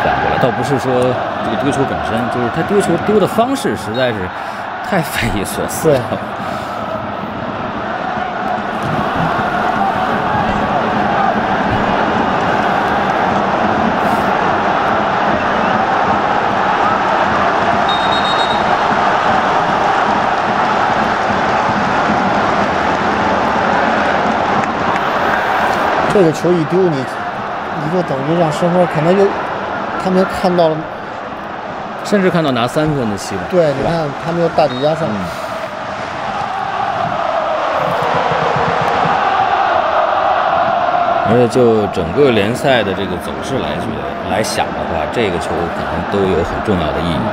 不是说这个丢球本身，就是他丢球丢的方式实在是太匪夷所思了。 这个球一丢，你就等于让申花可能他们看到了， 甚至看到拿3分的希望。 对，你看他们又大举压上。 而且就整个联赛的这个走势来想的话，这个球可能都有很重要的意义。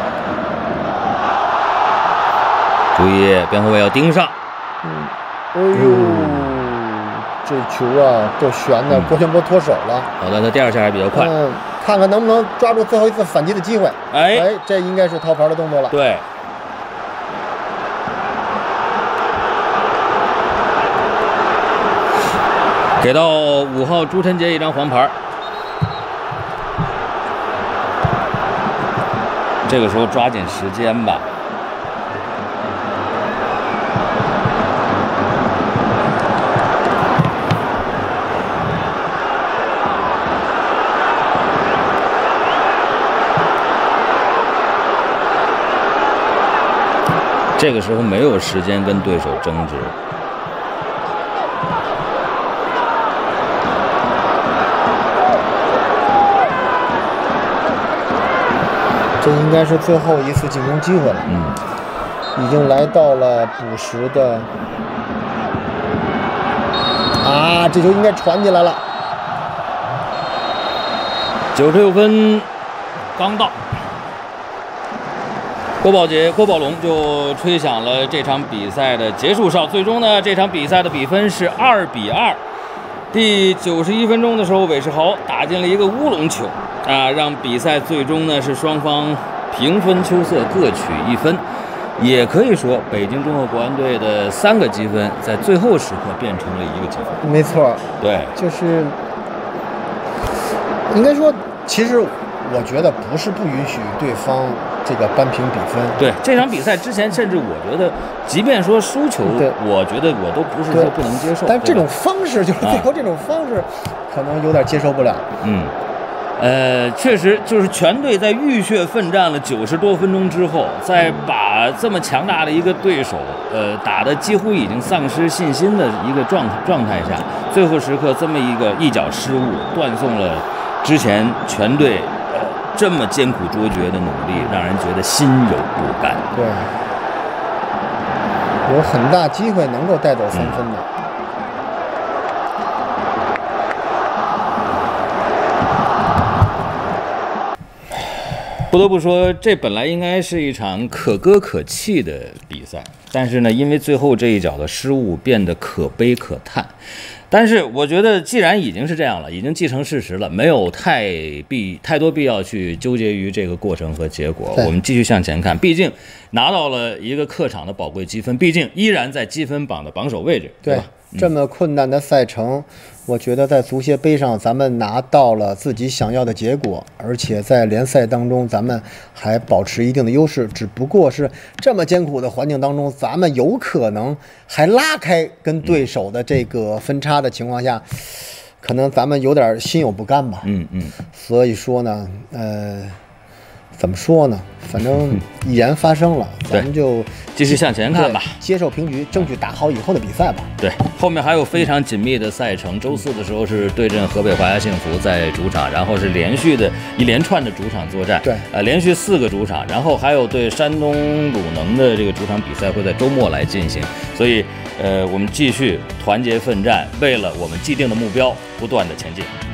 注意，边后卫要盯上。 哎呦！这球啊，都悬的，郭全波脱手了。 好的，他第2下还比较快。 看看能不能抓住最后一次反击的机会。哎，这应该是掏牌的动作了。 对。给到5号朱晨杰一张黄牌。这个时候抓紧时间吧。这个时候没有时间跟对手争执。 这应该是最后一次进攻机会了。已经来到了补时的。这球应该传进来了。 96分刚到。郭宝龙就吹响了这场比赛的结束哨。最终呢，这场比赛的比分是2-2。第91分钟的时候，韦世豪打进了一个乌龙球，让比赛最终呢是双方平分秋色，各取1分。也可以说，北京中赫国安队的3个积分在最后时刻变成了1个积分。 没错， 对， 就是应该说，其实我觉得不是不允许对方这个扳平比分。 对，这场比赛之前，甚至我觉得，即便说输球，我觉得我都不是说不能接受。 但这种方式，就是最后这种方式，可能有点接受不了。 确实就是全队在浴血奋战了90多分钟之后，在把这么强大的一个对手，打得几乎已经丧失信心的一个状态下，最后时刻这么一脚失误，断送了之前全队这么艰苦卓绝的努力，让人觉得心有不甘。 对，有很大机会能够带走3分的。 不得不说，这本来应该是一场可歌可泣的比赛，但是呢，因为最后这一脚的失误，变得可悲可叹。但是我觉得，既然已经是这样了，已经既成事实了，没有太多必要去纠结于这个过程和结果。我们继续向前看，毕竟拿到了一个客场的宝贵积分，毕竟依然在积分榜的榜首位置，对吧？ 这么困难的赛程，我觉得在足协杯上咱们拿到了自己想要的结果，而且在联赛当中咱们还保持一定的优势，只不过是这么艰苦的环境当中，咱们有可能还拉开跟对手的这个分差的情况下，可能咱们有点心有不甘吧。所以说呢，怎么说呢？反正已然发生了，咱们就继续向前看吧， 接受平局，争取打好以后的比赛吧。 对，后面还有非常紧密的赛程。周4的时候是对阵河北华夏幸福在主场，然后是连续的一连串的主场作战。 对， 连续4个主场，然后还有对山东鲁能的这个主场比赛会在周末来进行。所以，我们继续团结奋战，为了我们既定的目标不断的前进。